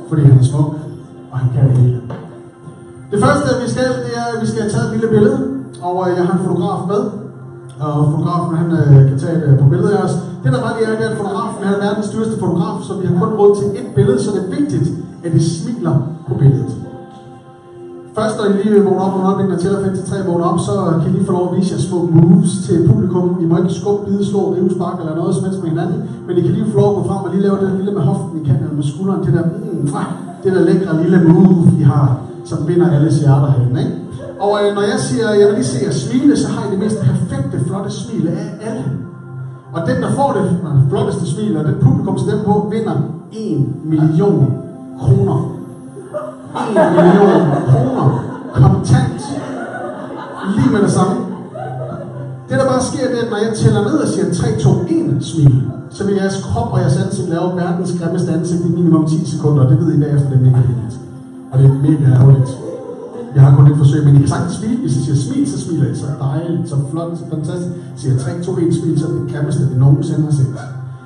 fordi han er smuk, og han kan det hele. Det første, vi skal, det er, at vi skal have taget et lille billede, og jeg har en fotograf med, og fotografen han kan tage et på billede af os. Det der bare lige er, det er, at fotografen er verdens dyreste fotograf, så vi har kun råd til et billede, så det er vigtigt, at I smiler på billedet. Først, når I lige vågner op, når I tæller fem til tre vågner op, så kan I lige få lov at vise jer små moves til publikum. I må ikke skubbe, bide, slå, rive, spark eller noget som helst med hinanden, men I kan lige få lov at gå frem og lige lave det lille med hoften, I kan, eller med skulderen, det der, mm, det der lækre lille move, I har, som binder alles hjerter herinde, ikke? Og øh, når jeg siger, jeg vil lige se jer smile, så har I det mest perfekte, flotte smil af alle. Og den, der får det flotteste smil, og den publikum stemmer på, vinder en million kroner. en million kroner. Kontant. Lige med det samme. Det, der bare sker, det er, at når jeg tæller ned og siger tre, to, et smil, så vil jeres krop og jeres ansigt lave verdens grimmeste ansigt i minimum ti sekunder, og det ved I bagefter, det er mega fint. Og det er mega ærgerligt. Jeg har kun et forsøg, men I kan sagtens smile. Hvis I siger smil, så smiler I så dejligt, så flot, så fantastisk. Siger tre, to, et smil, så er det grimmeste, vi nogensinde har set.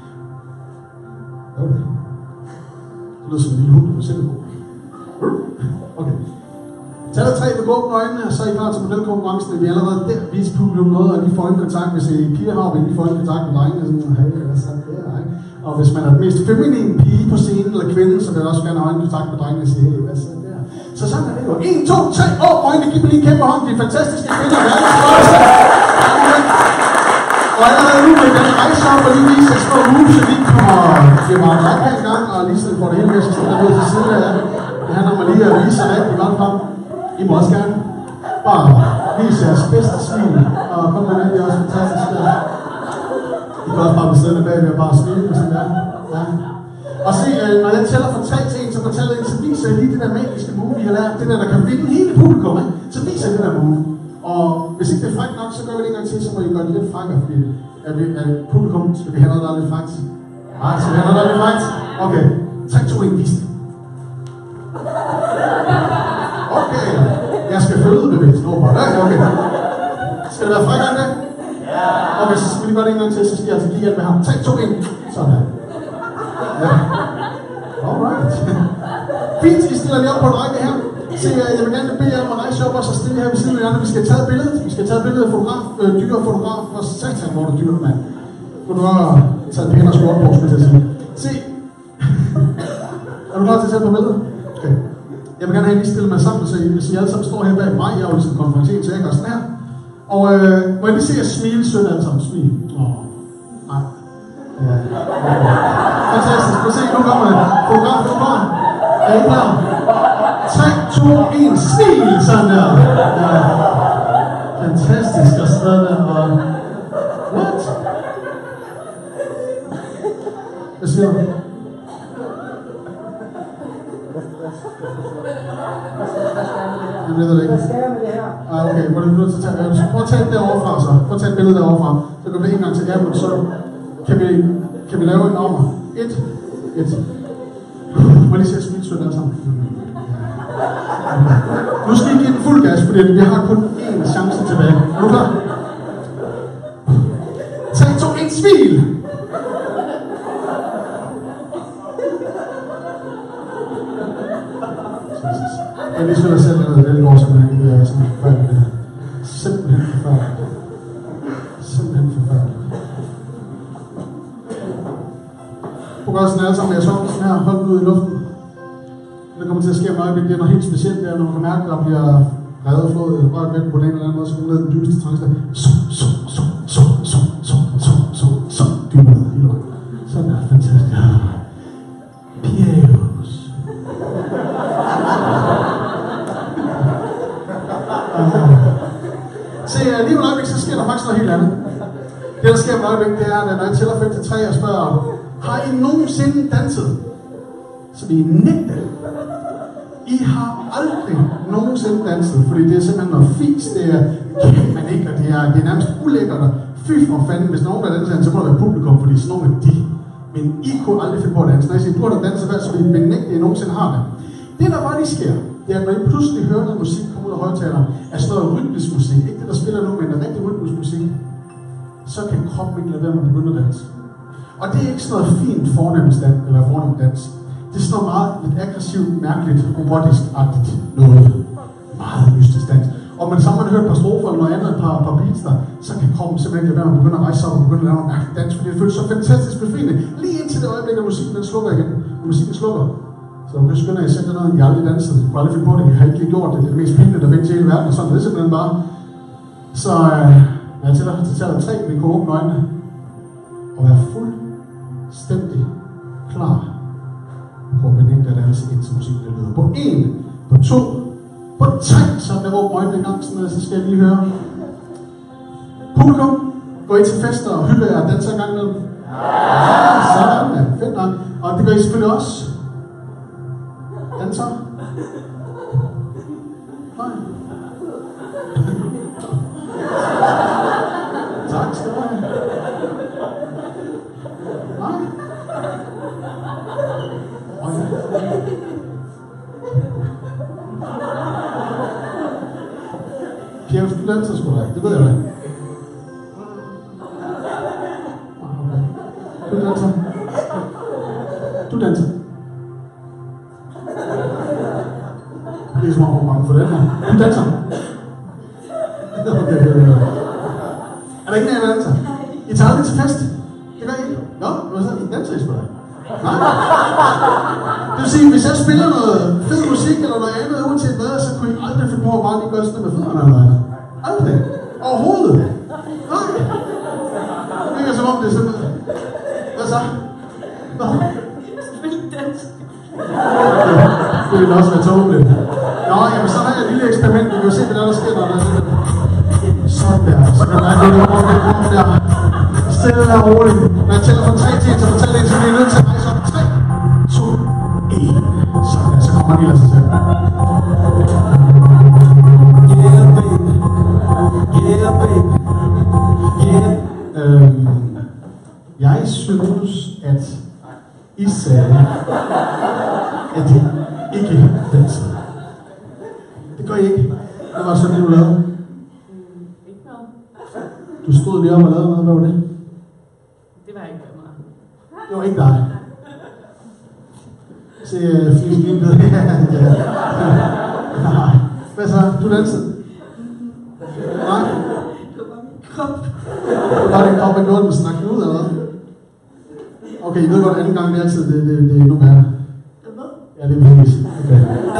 Okay. Det lyder som en lille hund, du sætter på. Okay. Tag der tre med åbne øjnene, og så er I klar til modelkonkurrencen. Vi er allerede der vist publikum noget, og lige får øjenkontakt. Hvis I piger har, vil I lige få øjenkontakt med drengene. Sådan, hey, hvad så der, ikke? Og hvis man er den mest feminine pige på scenen, eller kvinde, så vil jeg også gerne have øjenkontakt med drengene og sige, hey, hvad så der? Så sådan er det jo. en, to, tre, åh, øjnene, giv mig lige en kæmpe hånd. De er fantastiske kvinder, verdens flotteste. Og allerede nu vil jeg rejse op og lige vise et små hus, så vi kommer til meget ret her en gang, og lige så får det hele med, så stiller ud til siden af jer. Det handler om at lige at vise sig rigtig godt frem. I må også gerne bare vise jeres bedste smil, og kom med det, det er også fantastisk der. I kan også bare blive siddende bag ved at bare smile og sådan der. Ja. Og se, når jeg tæller fra tre til en, så fortæller jeg, så viser jeg lige det der magiske move, vi har lært. Det der, der kan vinde hele publikum, ikke? Så viser jeg det der move. Og hvis ikke det er frækt nok, så gør vi det en gang til, så må I gøre det lidt frækkere, fordi at vi, at publikum, skal vi have noget, der er lidt frækt? Nej, skal vi have noget, der er lidt frækt? Okay, tre, to, et, vis det. Okay, jeg skal følge bevægelsen over. Okay, skal det være frækkere end det? Okay, så skal vi lige gøre det en gang til, så skal jeg altså lige hjælpe med ham. tre, to, et, sådan her. Ja. Alright. Fint, I stiller lige op på en række her. Se, jeg vil gerne bede jer om at rejse op og så stille her ved siden af jer. Vi skal tage et billede. Vi skal tage et billede af fotograf, øh, dyre fotograf, og satan, hvor det dyre, mand. Du har taget pæne og skjort på, skal jeg sige. Se. Er du klar til at tage på billedet? Okay. Jeg vil gerne have, at I stille mig sammen, så I, hvis I alle sammen står her bag mig, jeg er jo ligesom konferencier, så jeg gør sådan her. Og øh, må jeg lige se jer smile, sødt alle sammen. Smil. Åh, oh. Nej. Ja. Okay. Fantastisk. Prøv at se, nu kommer det. Fotograf, er du klar? Er I klar? tre, to, et, smil! Sådan der. Ja. Fantastisk. Og sådan der. Og... What? Hvad siger du? Jeg ved det ikke. Hvad skal jeg med det her? Ah, okay, hvor er du nødt til at tage... Prøv at tage det derovre fra, så. Prøv at tage et billede derovre fra. Så går vi en gang til jer, så kan vi, kan vi lave en nummer. Et. Et. Må lige se at smile sødt alle sammen. Nu skal I give den fuld gas, fordi vi har kun én chance tilbage. Er du klar? tre, to, et, smil! Jeg lige skulle selv noget, det går simpelthen ikke, det er sådan forfærdeligt. Simpelthen forfærdeligt. Simpelthen forfærdeligt. På godt sådan alle sammen, jeg så sådan her, holdt ud i luften. Det kommer til at ske om øjeblik, det er noget helt specielt, det er, når man kan mærke, at der bliver reddet flået rørt væk på den eller anden måde, så kommer ned i den dybeste trance, så, så, så, så, så, så, så, så, så, dybere i luften. Sådan er det fantastisk. Pianos. Se, lige om øjeblik, så sker der faktisk noget helt andet. Det, der sker om øjeblik, det er, at når jeg tæller fem til tre og spørger, har I nogensinde danset? Så vi er nægte. I har aldrig nogensinde danset, fordi det er simpelthen noget fisk, det er, kan man ikke, og det er, det er nærmest ulækkert, og fy for fanden, hvis nogen der danser, så må der være publikum, fordi sådan nogle er de. Men I kunne aldrig finde på at danse. Når I siger, burde danse, så vil I benægte, at I nogensinde har det. Det, der bare lige sker, det er, at når I pludselig hører noget musik komme ud af højtaleren, er sådan noget rytmisk musik, ikke det, der spiller nu, men rigtig rytmisk musik, så kan kroppen ikke lade være med at begynde at danse. Og det er ikke sådan noget fint fornemt dans, eller fornemt dans. Det er sådan noget meget lidt aggressivt, mærkeligt, robotisk-agtigt noget. Meget mystisk dans. Og med det samme, man hører et par strofer eller noget andet, et par, par beats der, så kan kroppen simpelthen ikke lade være med at begynde at rejse sig op og begynde at lave noget mærkeligt dans, fordi det føles så fantastisk befriende. Lige indtil det øjeblik, at musikken den slukker igen. Og musikken slukker. Så du kan skynde, at jeg sender noget, jeg aldrig danset. Jeg kunne aldrig finde på det. Jeg har ikke lige gjort det. Det er det mest pinlige, der findes i hele verden. Og sådan det er simpelthen bare. Så øh, jeg tæller til tallet tre, vi kan åbne øjnene. Og være fuldstændig klar på at benægte at danse, indtil musikken er lyder. På en, på to, på tre, så jeg åbner øjnene en gang, sådan, så skal jeg lige høre. Publikum, går I til fester og hygger jer og danser en gang imellem? Ja, sådan, ja, fedt nok. Og det gør I selvfølgelig også. Danser? Nej. Tak skal du have. Nej. Oh, ja. Pierre, du danser sgu da ikke, det ved jeg da. Okay. Du danser. Du danser. Det er som om, mange for den her. Du danser. Okay, okay, okay. Er der ingen af jer, der danser? I tager aldrig til fest? Det gør I ikke? Nå, hvad så? I danser I sgu da? Nej? Det vil sige, hvis jeg spiller noget fed musik eller noget andet, uanset hvad, så kunne I aldrig finde på at bare lige gøre sådan med fødderne eller noget. Aldrig. Overhovedet. Nej. Det er som om, det er sådan noget. Hvad så? Nå? Spil dans. Det ville også være tåbeligt. Nå, jamen så har jeg et lille eksperiment. Vi kan jo se, hvad der, der sker, når der er sådan. Sådan der. Så kan man gå lidt rundt, lidt rundt der. Stille og roligt. Når jeg tæller fra tre til en, så fortæller en, så bliver I nødt til at rejse op. tre, to, et. Sådan der. Så kommer man helt af sig selv. Yeah, baby. Yeah, baby. Yeah. Øhm, jeg synes, at I sagde, at I ikke dansede. Det gør I ikke. Hvad var så det, du lavede? Ikke noget. Du stod lige op og lavede noget. Hvad var det? Det var ikke mig. Det var ikke dig. Se, uh, flisbindet. Ja, ja. Hvad så? Du dansede? Nej? Det var min krop. Det var din krop, der gjorde den og snakkede ud, eller hvad? Okay, I ved godt, anden gang det er altid, det, det, det er endnu værre. Ja, det er præcis. Okay.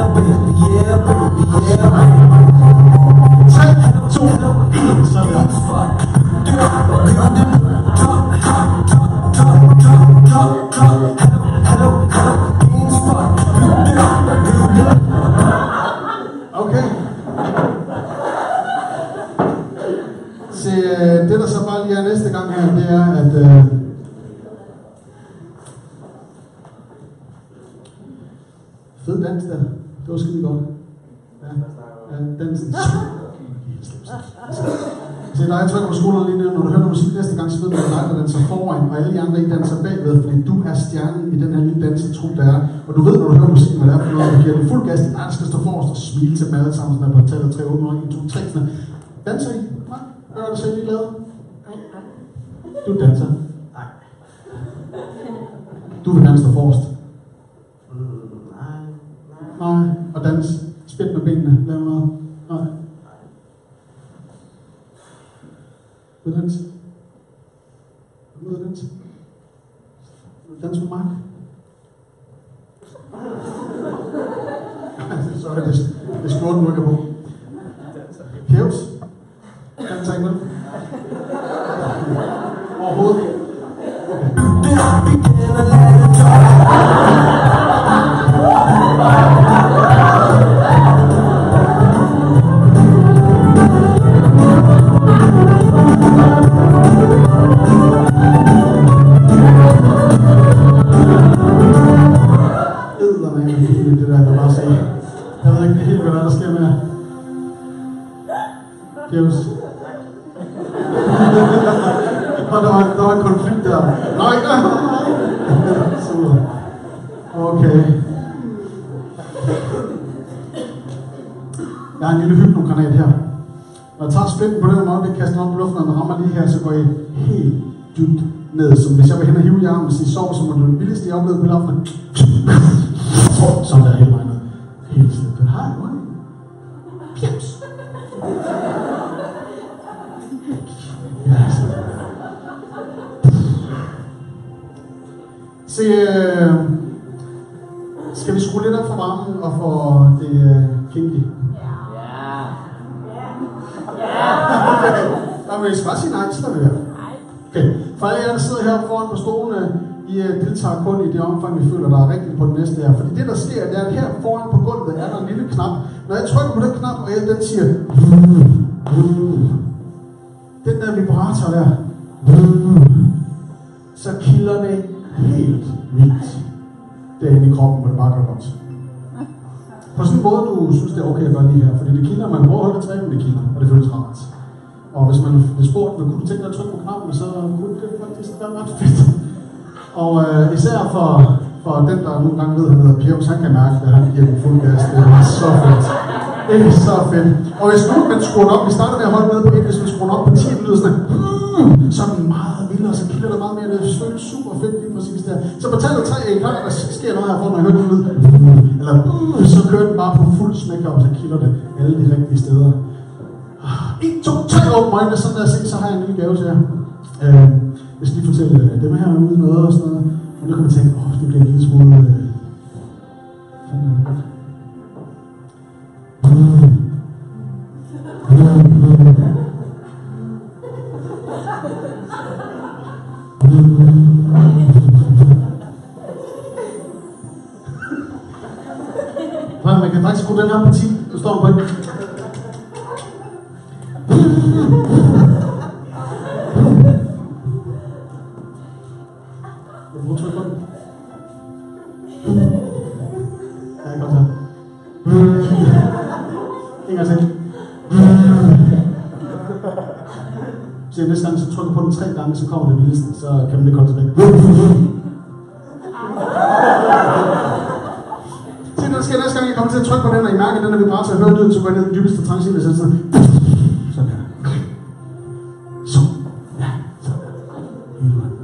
tre, to, et, sådan der. Okay. Så det der så bare lige er næste gang her, det er, at øh, fed dans der. Det var skide godt. Ja, ja dansen. Se, der er trykker på skulderen lige nu. Når du hører musik næste gang, så ved du, at dig, der danser foran, og alle de andre, I danser bagved, fordi du er stjernen i den her lille dansetrup, der er. Og du ved, når du hører musikken, hvad det er for noget, der giver den fuld gas. Det er dig, der skal stå forrest og smile til dem alle sammen, sådan der på tallet tre, otte, en, to, tre, sådan der. Danser I? Nej? Hvad er det selv lige lavet? Du danser? Nej. Du vil danse dig forrest? Nej, og dans. Spæt med benene. Lav noget. Nej. Vil du danse? Vil du danse? Vil du danse med mig? Sorry, det, det er skjorten, du ikke er på. Kævs? Danser ikke med? Overhovedet? Det der, der bare siger. Jeg ved ikke helt, hvad der sker med jer. Kævs. Og der var, der var en konflikt der. Nej, nej, nej. Super. Okay. Jeg har en lille hypnogranat her. Når jeg tager splitten på den måde, det kaster op i luften, og den rammer lige her, så går I helt dybt ned, som hvis jeg vil hen og hive i armen og sige, sov, så må du det vildeste, jeg oplevede på loften. Sådan der hele vejen ned. Helt stille. Hej, hvor er det? Pjeps. Ja, så. Se, øh, skal vi skrue lidt op for varmen og for det øh, kinky? Ja. Nå, men I skal bare sige nej, så lader vi være. Okay. For alle jer, der sidder her foran på stolene, I uh, deltager kun i det omfang, vi føler, der er rigtigt på det næste her. Fordi det, der sker, det er, at her foran på gulvet er der en lille knap. Når jeg trykker på den knap, og jeg, den siger... Den der vibrator der... Så kilder det helt vildt. Derinde i kroppen, hvor det bare gør godt. På sådan en måde, du synes, det er okay at gøre lige her. Fordi det kilder, man prøver at holde trækken, det kilder, og det føles rart. Og hvis man vil spurgt, hvad kunne du tænke dig at trykke på knappen, så kunne det faktisk være ret fedt. Og øh, især for, for den, der nogle gange ved, at han hedder Pjevs, han kan mærke, at han giver den fuld gas. Det er så fedt. Det er så fedt. Og hvis nu man skruer op, vi starter med at holde ned på et, hvis man skruer op på ti, det lyder sådan, hmm, så er den meget vildere, så kilder det meget mere. Det er selvfølgelig super fedt lige præcis der. Så på tallet tre er I klar, der sker noget her, for når I hører den lyd. Eller hmm, så kører den bare på fuld smæk op, så kilder det alle de rigtige steder. en, to, tre åbne øjnene, sådan der se, så har jeg en lille gave til jer. Øh, jeg skal lige fortælle øh, dem her ude noget og sådan noget. Men nu kan man tænke, åh, det bliver en lille smule... Øh, man kan faktisk skrue den her på ti. Du står på den. Jeg bruger tryk på den. Ja, jeg kan godt tage. En gang til. Så næste gang, så trykker på den tre gange, så kommer det vildeste, så kan man ikke holde tilbage. Se, der sker næste gang, jeg kommer til at trykke på den, og I mærker den, der vibrator, og hører lyden, så går jeg ned i den dybeste trance, og så sådan. Sådan her. Okay. Så. Ja, så. Hele vejen.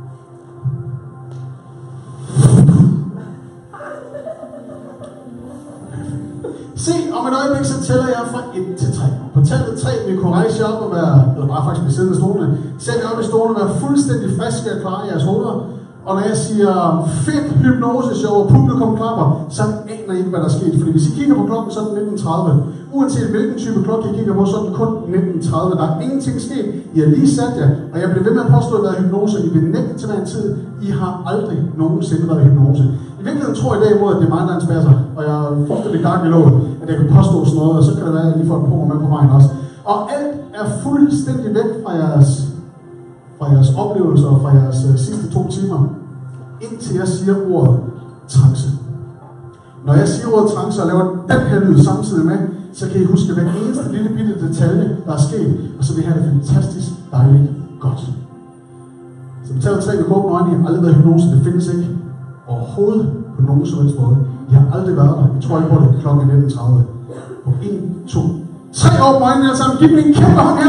Se, om et øjeblik, så tæller jeg fra et til tre. På tallet tre vil I kunne rejse jer op og være, eller bare faktisk blive siddende i stolene, sæt jer op i stolene og være fuldstændig friske og klare i jeres hoveder. Og når jeg siger fedt hypnoseshow og publikum klapper, så aner I ikke, hvad der er sket. Fordi hvis I kigger på klokken, så er den nitten tredive. Uanset hvilken type klokke I kigger på, så er den kun nitten tredive. Der er ingenting sket. I har lige sat jer, og jeg bliver ved med at påstå, at det er hypnose. I vil nægte til hver en tid. I har aldrig nogensinde været hypnose. I virkeligheden tror jeg derimod, at det er mig, der inspirerer sig. Og jeg er fuldstændig gang i lovet, at jeg kan påstå sådan noget, og så kan det være, at jeg lige får et program med på vejen også. Og alt er fuldstændig væk fra jeres, fra jeres oplevelser og fra jeres uh, sidste to timer. Indtil jeg siger ordet trance. Når jeg siger ordet trance og laver den her lyd samtidig med, så kan I huske hver eneste lille bitte detalje, der er sket, og så vil I have det fantastisk dejligt godt. Så betaler tre ved åbne øjne, I har aldrig været i hypnose, det findes ikke overhovedet på nogen som helst måde. I har aldrig været der, I tror ikke på det, klokken nitten tredive. På en, to, tre åbne øjne alle sammen, giv mig en kæmpe hånd her.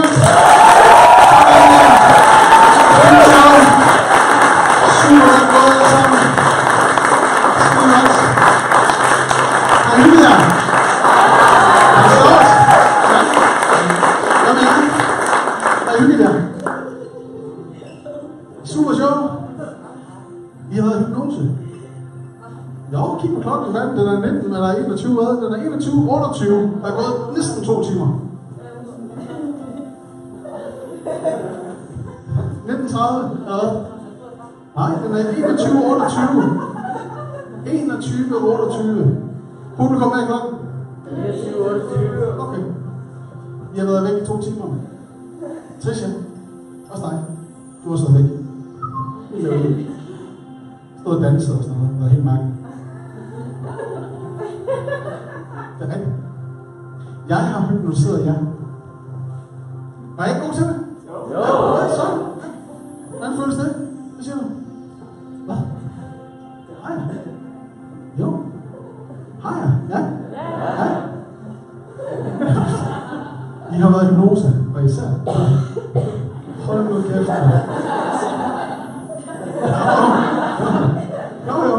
Super godt gået alle sammen. Skide godt. Har I hygget jer? Er det stort? Ja. Hvad med jer? Har I hygget jer? Super sjov. I har været i hypnose. Jo, kig på klokken, hvad? Den er nitten, eller enogtyve, hvad? Den er enogtyve, otteogtyve. Der er gået næsten to timer. nitten tredive, eller hvad? Nej, den er enogtyve otteogtyve. enogtyve otteogtyve. Publikum er i klokken? enogtyve otteogtyve. Okay. I har været væk i to timer. Tricia, også dig. Du har stået væk. Helt væk. Stået og danset og sådan noget. Det var helt mærkeligt. Det er rigtigt. Jeg har hypnotiseret jer. Var jeg ikke god til det? Jo. Ja, så. Hvordan føles det? Hvad siger du? Hvad? Hej. Jo. Hej. Ja. Ja. I har været i hypnose, og især. Hold nu kæft. Jo, jo.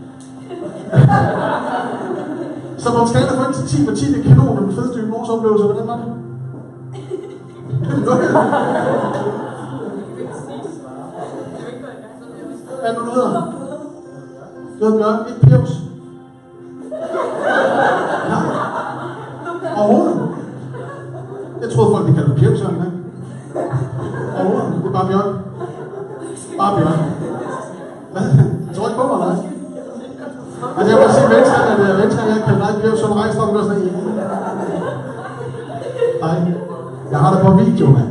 Så på en skala fra et til ti, hvor ti det er kanon, og den fedeste hypnoseoplevelse, hvordan var det? Hvad er det, du hedder? Du hedder Bjørn, ikke Pjevs? Nej. Overhovedet. Jeg troede folk, de kaldte Pjevs, eller hvad? Overhovedet. Det er bare Bjørn. Bare Bjørn. Hvad? Jeg tror ikke på mig, nej. Altså jeg må sige, at venstre, at venstre, jeg kan dig Pjevs, så rejse op og gør sådan en. Nej. Jeg har det på video, mand.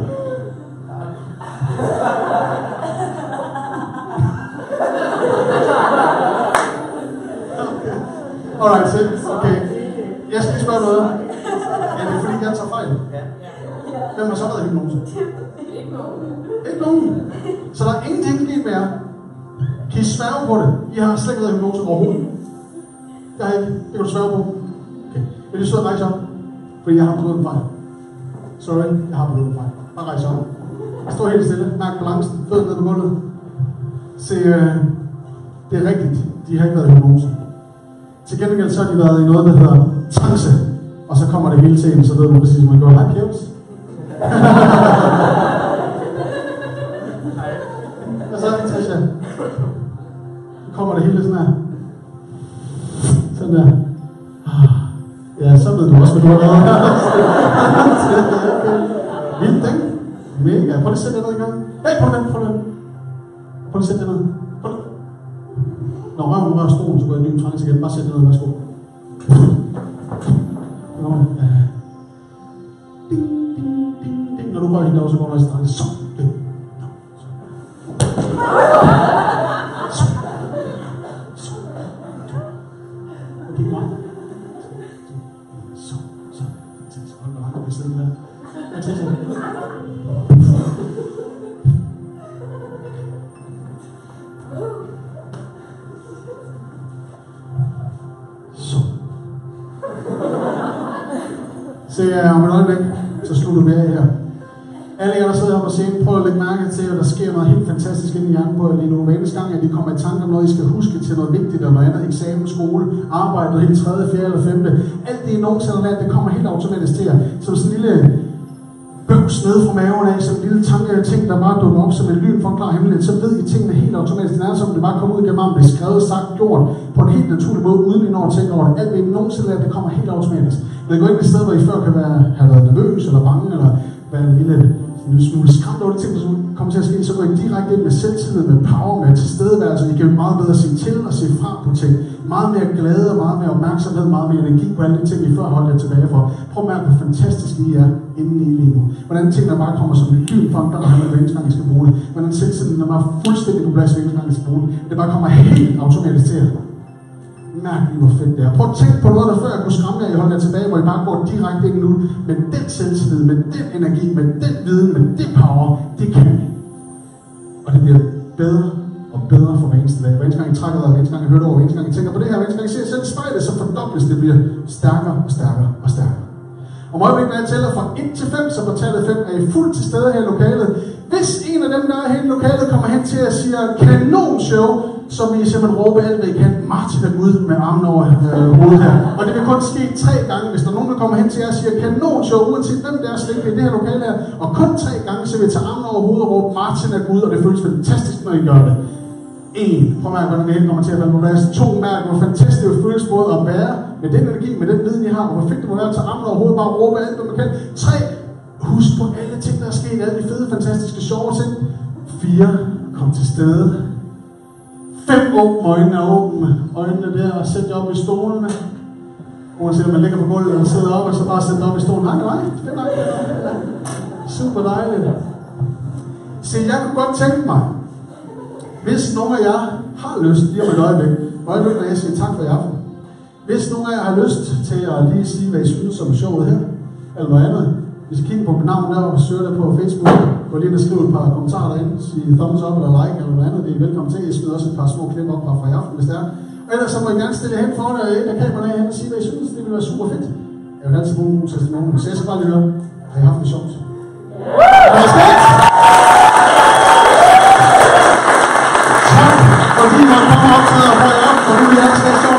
Alright, så, okay. Jeg skal lige spørge noget. Er det fordi, jeg tager fejl? Hvem har så været i hypnose? Ikke nogen. Ikke nogen. Så der er ingenting sket med jer. Kan I sværge på det? I har slet ikke været i hypnose overhovedet. Jeg har ikke. Det kan du sværge på. Okay. Vil du sidde og rejse op? Fordi jeg har begået en fejl. Sorry, jeg har begået en fejl. Bare rejse op. Stå helt stille. Mærk balancen. Fød ned på gulvet. Se, øh, det er rigtigt. De har ikke været i hypnose. Til gengæld så har de været i noget, der hedder trance. Og så kommer det hele til en, så ved du præcis, at man går, hej Pjevs. Hvad så, Natasha? Så kommer det hele sådan her. Sådan der. Ja, så ved du også, hvad du har lavet. Vildt, ikke? Mega. Prøv lige at sætte det ned en gang. Hey, prøv lige, prøv lige. Prøv lige at sætte det ned. Prøv lige. Når røven rører stolen, så går jeg i dyb trance igen. Bare sæt det ned, værsgo. Nå, ja. Ding, ding, ding, ding. Når du rører hende over, så går du i trance. Så. Så. Så. Okay, godt. Så. Så. Så. Hold da ret, vi sidder der. Jeg tager det. Se, uh, om et øjeblik, så slutter vi af her. Alle jer, der sidder her på scenen, prøv at lægge mærke til, at der sker noget helt fantastisk inde i hjernen på jer lige nu. Hver eneste gang, at I kommer i tanke om noget, I skal huske til noget vigtigt, eller noget andet, eksamen, skole, arbejde, noget helt tredje, fjerde eller femte. Alt det, I nogensinde har lært, det kommer helt automatisk til jer. Som sådan en lille bøvs nede fra maven af, som en lille tanke ting, der bare dukker op som en lyn fra en klar himmel. Så ved I tingene helt automatisk. Det er som det bare kommer ud gennem armen, det er skrevet, sagt, gjort på en helt naturlig måde, uden I når at tænke over det. Alt det, I nogensinde lært, det kommer helt automatisk. Det går ikke et sted, hvor I før kan være, have været nervøs eller bange, eller være en lille, en lille smule skræmt over de ting, der kommer til at ske. Så går I direkte ind med selvtillid, med power, med tilstedeværelse. I kan meget bedre sige til og se fra på ting. Meget mere glæde, meget mere opmærksomhed, meget mere energi på alle de ting, I før holdt jer tilbage for. Prøv at mærke, hvor fantastisk I er inden I lige nu. Hvordan tingene bare kommer som en lyn frem, der har hver eneste gang, I skal bruge det. Hvordan selvtilliden er bare fuldstændig på plads hver eneste gang, I skal bruge det. Det bare kommer helt automatisk til jer. Mærk lige, hvor fedt det er. Prøv at tænke på noget, der før jeg kunne skræmme jer, I holdt jer tilbage, hvor I bare går direkte ind nu, med den selvtillid, med den energi, med den viden, med det power, det kan vi. Og det bliver bedre og bedre for hver eneste dag. Hver eneste gang I trækker dig, hver eneste gang I hører over, hver eneste gang I tænker på det her, hver eneste gang I ser selv i spejlet, så fordobles det, bliver stærkere og stærkere og stærkere. Om øjeblikket, når jeg tæller fra et til fem, så på tallet fem er I fuldt til stede her i lokalet. Hvis en af dem, der er her i lokalet, kommer hen til at sige kanonshow, så vil I simpelthen råbe alt, hvad I kan. Martin er ude med armen over øh, hovedet her. Og det vil kun ske tre gange. Hvis der er nogen, der kommer hen til jer og siger kanonshow, uanset hvem der er slet i det her lokale her. Og kun tre gange, så vil I tage armen over hovedet og råbe Martin er ude, og det føles fantastisk, når I gør det. En. Prøv at mærke, hvordan det hele kommer til at være på plads. To. Mærke, hvor fantastisk det føles både at bære med den energi, med den viden, I har. Og hvor fedt det må være at tage armen over hovedet, bare råbe alt, hvad man kan. Tre. Husk på alle ting, der er sket. Alle de fede, fantastiske, sjove ting. Fire. Kom til stede. Fem åbne øjnene er åbne. Øjnene der, og sæt jer op i stolene. Uanset om man ligger på gulvet eller sidder op, og så bare sæt dig op i stolen. Nej, nej, det er dejligt. Super dejligt. Så jeg kunne godt tænke mig, hvis nogen af jer har lyst, lige om et øjeblik, øjeblik, når jeg siger tak for i aften. Hvis nogen af jer har lyst til at lige sige, hvad I synes om showet her, eller noget andet, hvis I kigger på mit navn der og søger det på Facebook, gå lige ind og skrive et par kommentarer derinde, sige thumbs up eller like eller noget andet, det er velkommen til. Jeg smider også et par små klip op fra i aften, hvis det er. Og ellers så må I gerne stille jer hen foran et af kameraerne hen og sige, hvad I synes, det ville være super fedt. Jeg vil altid bruge en god testimonial, så jeg skal bare lige høre, har I haft det sjovt? Er I spændt? hjertelig velkommen.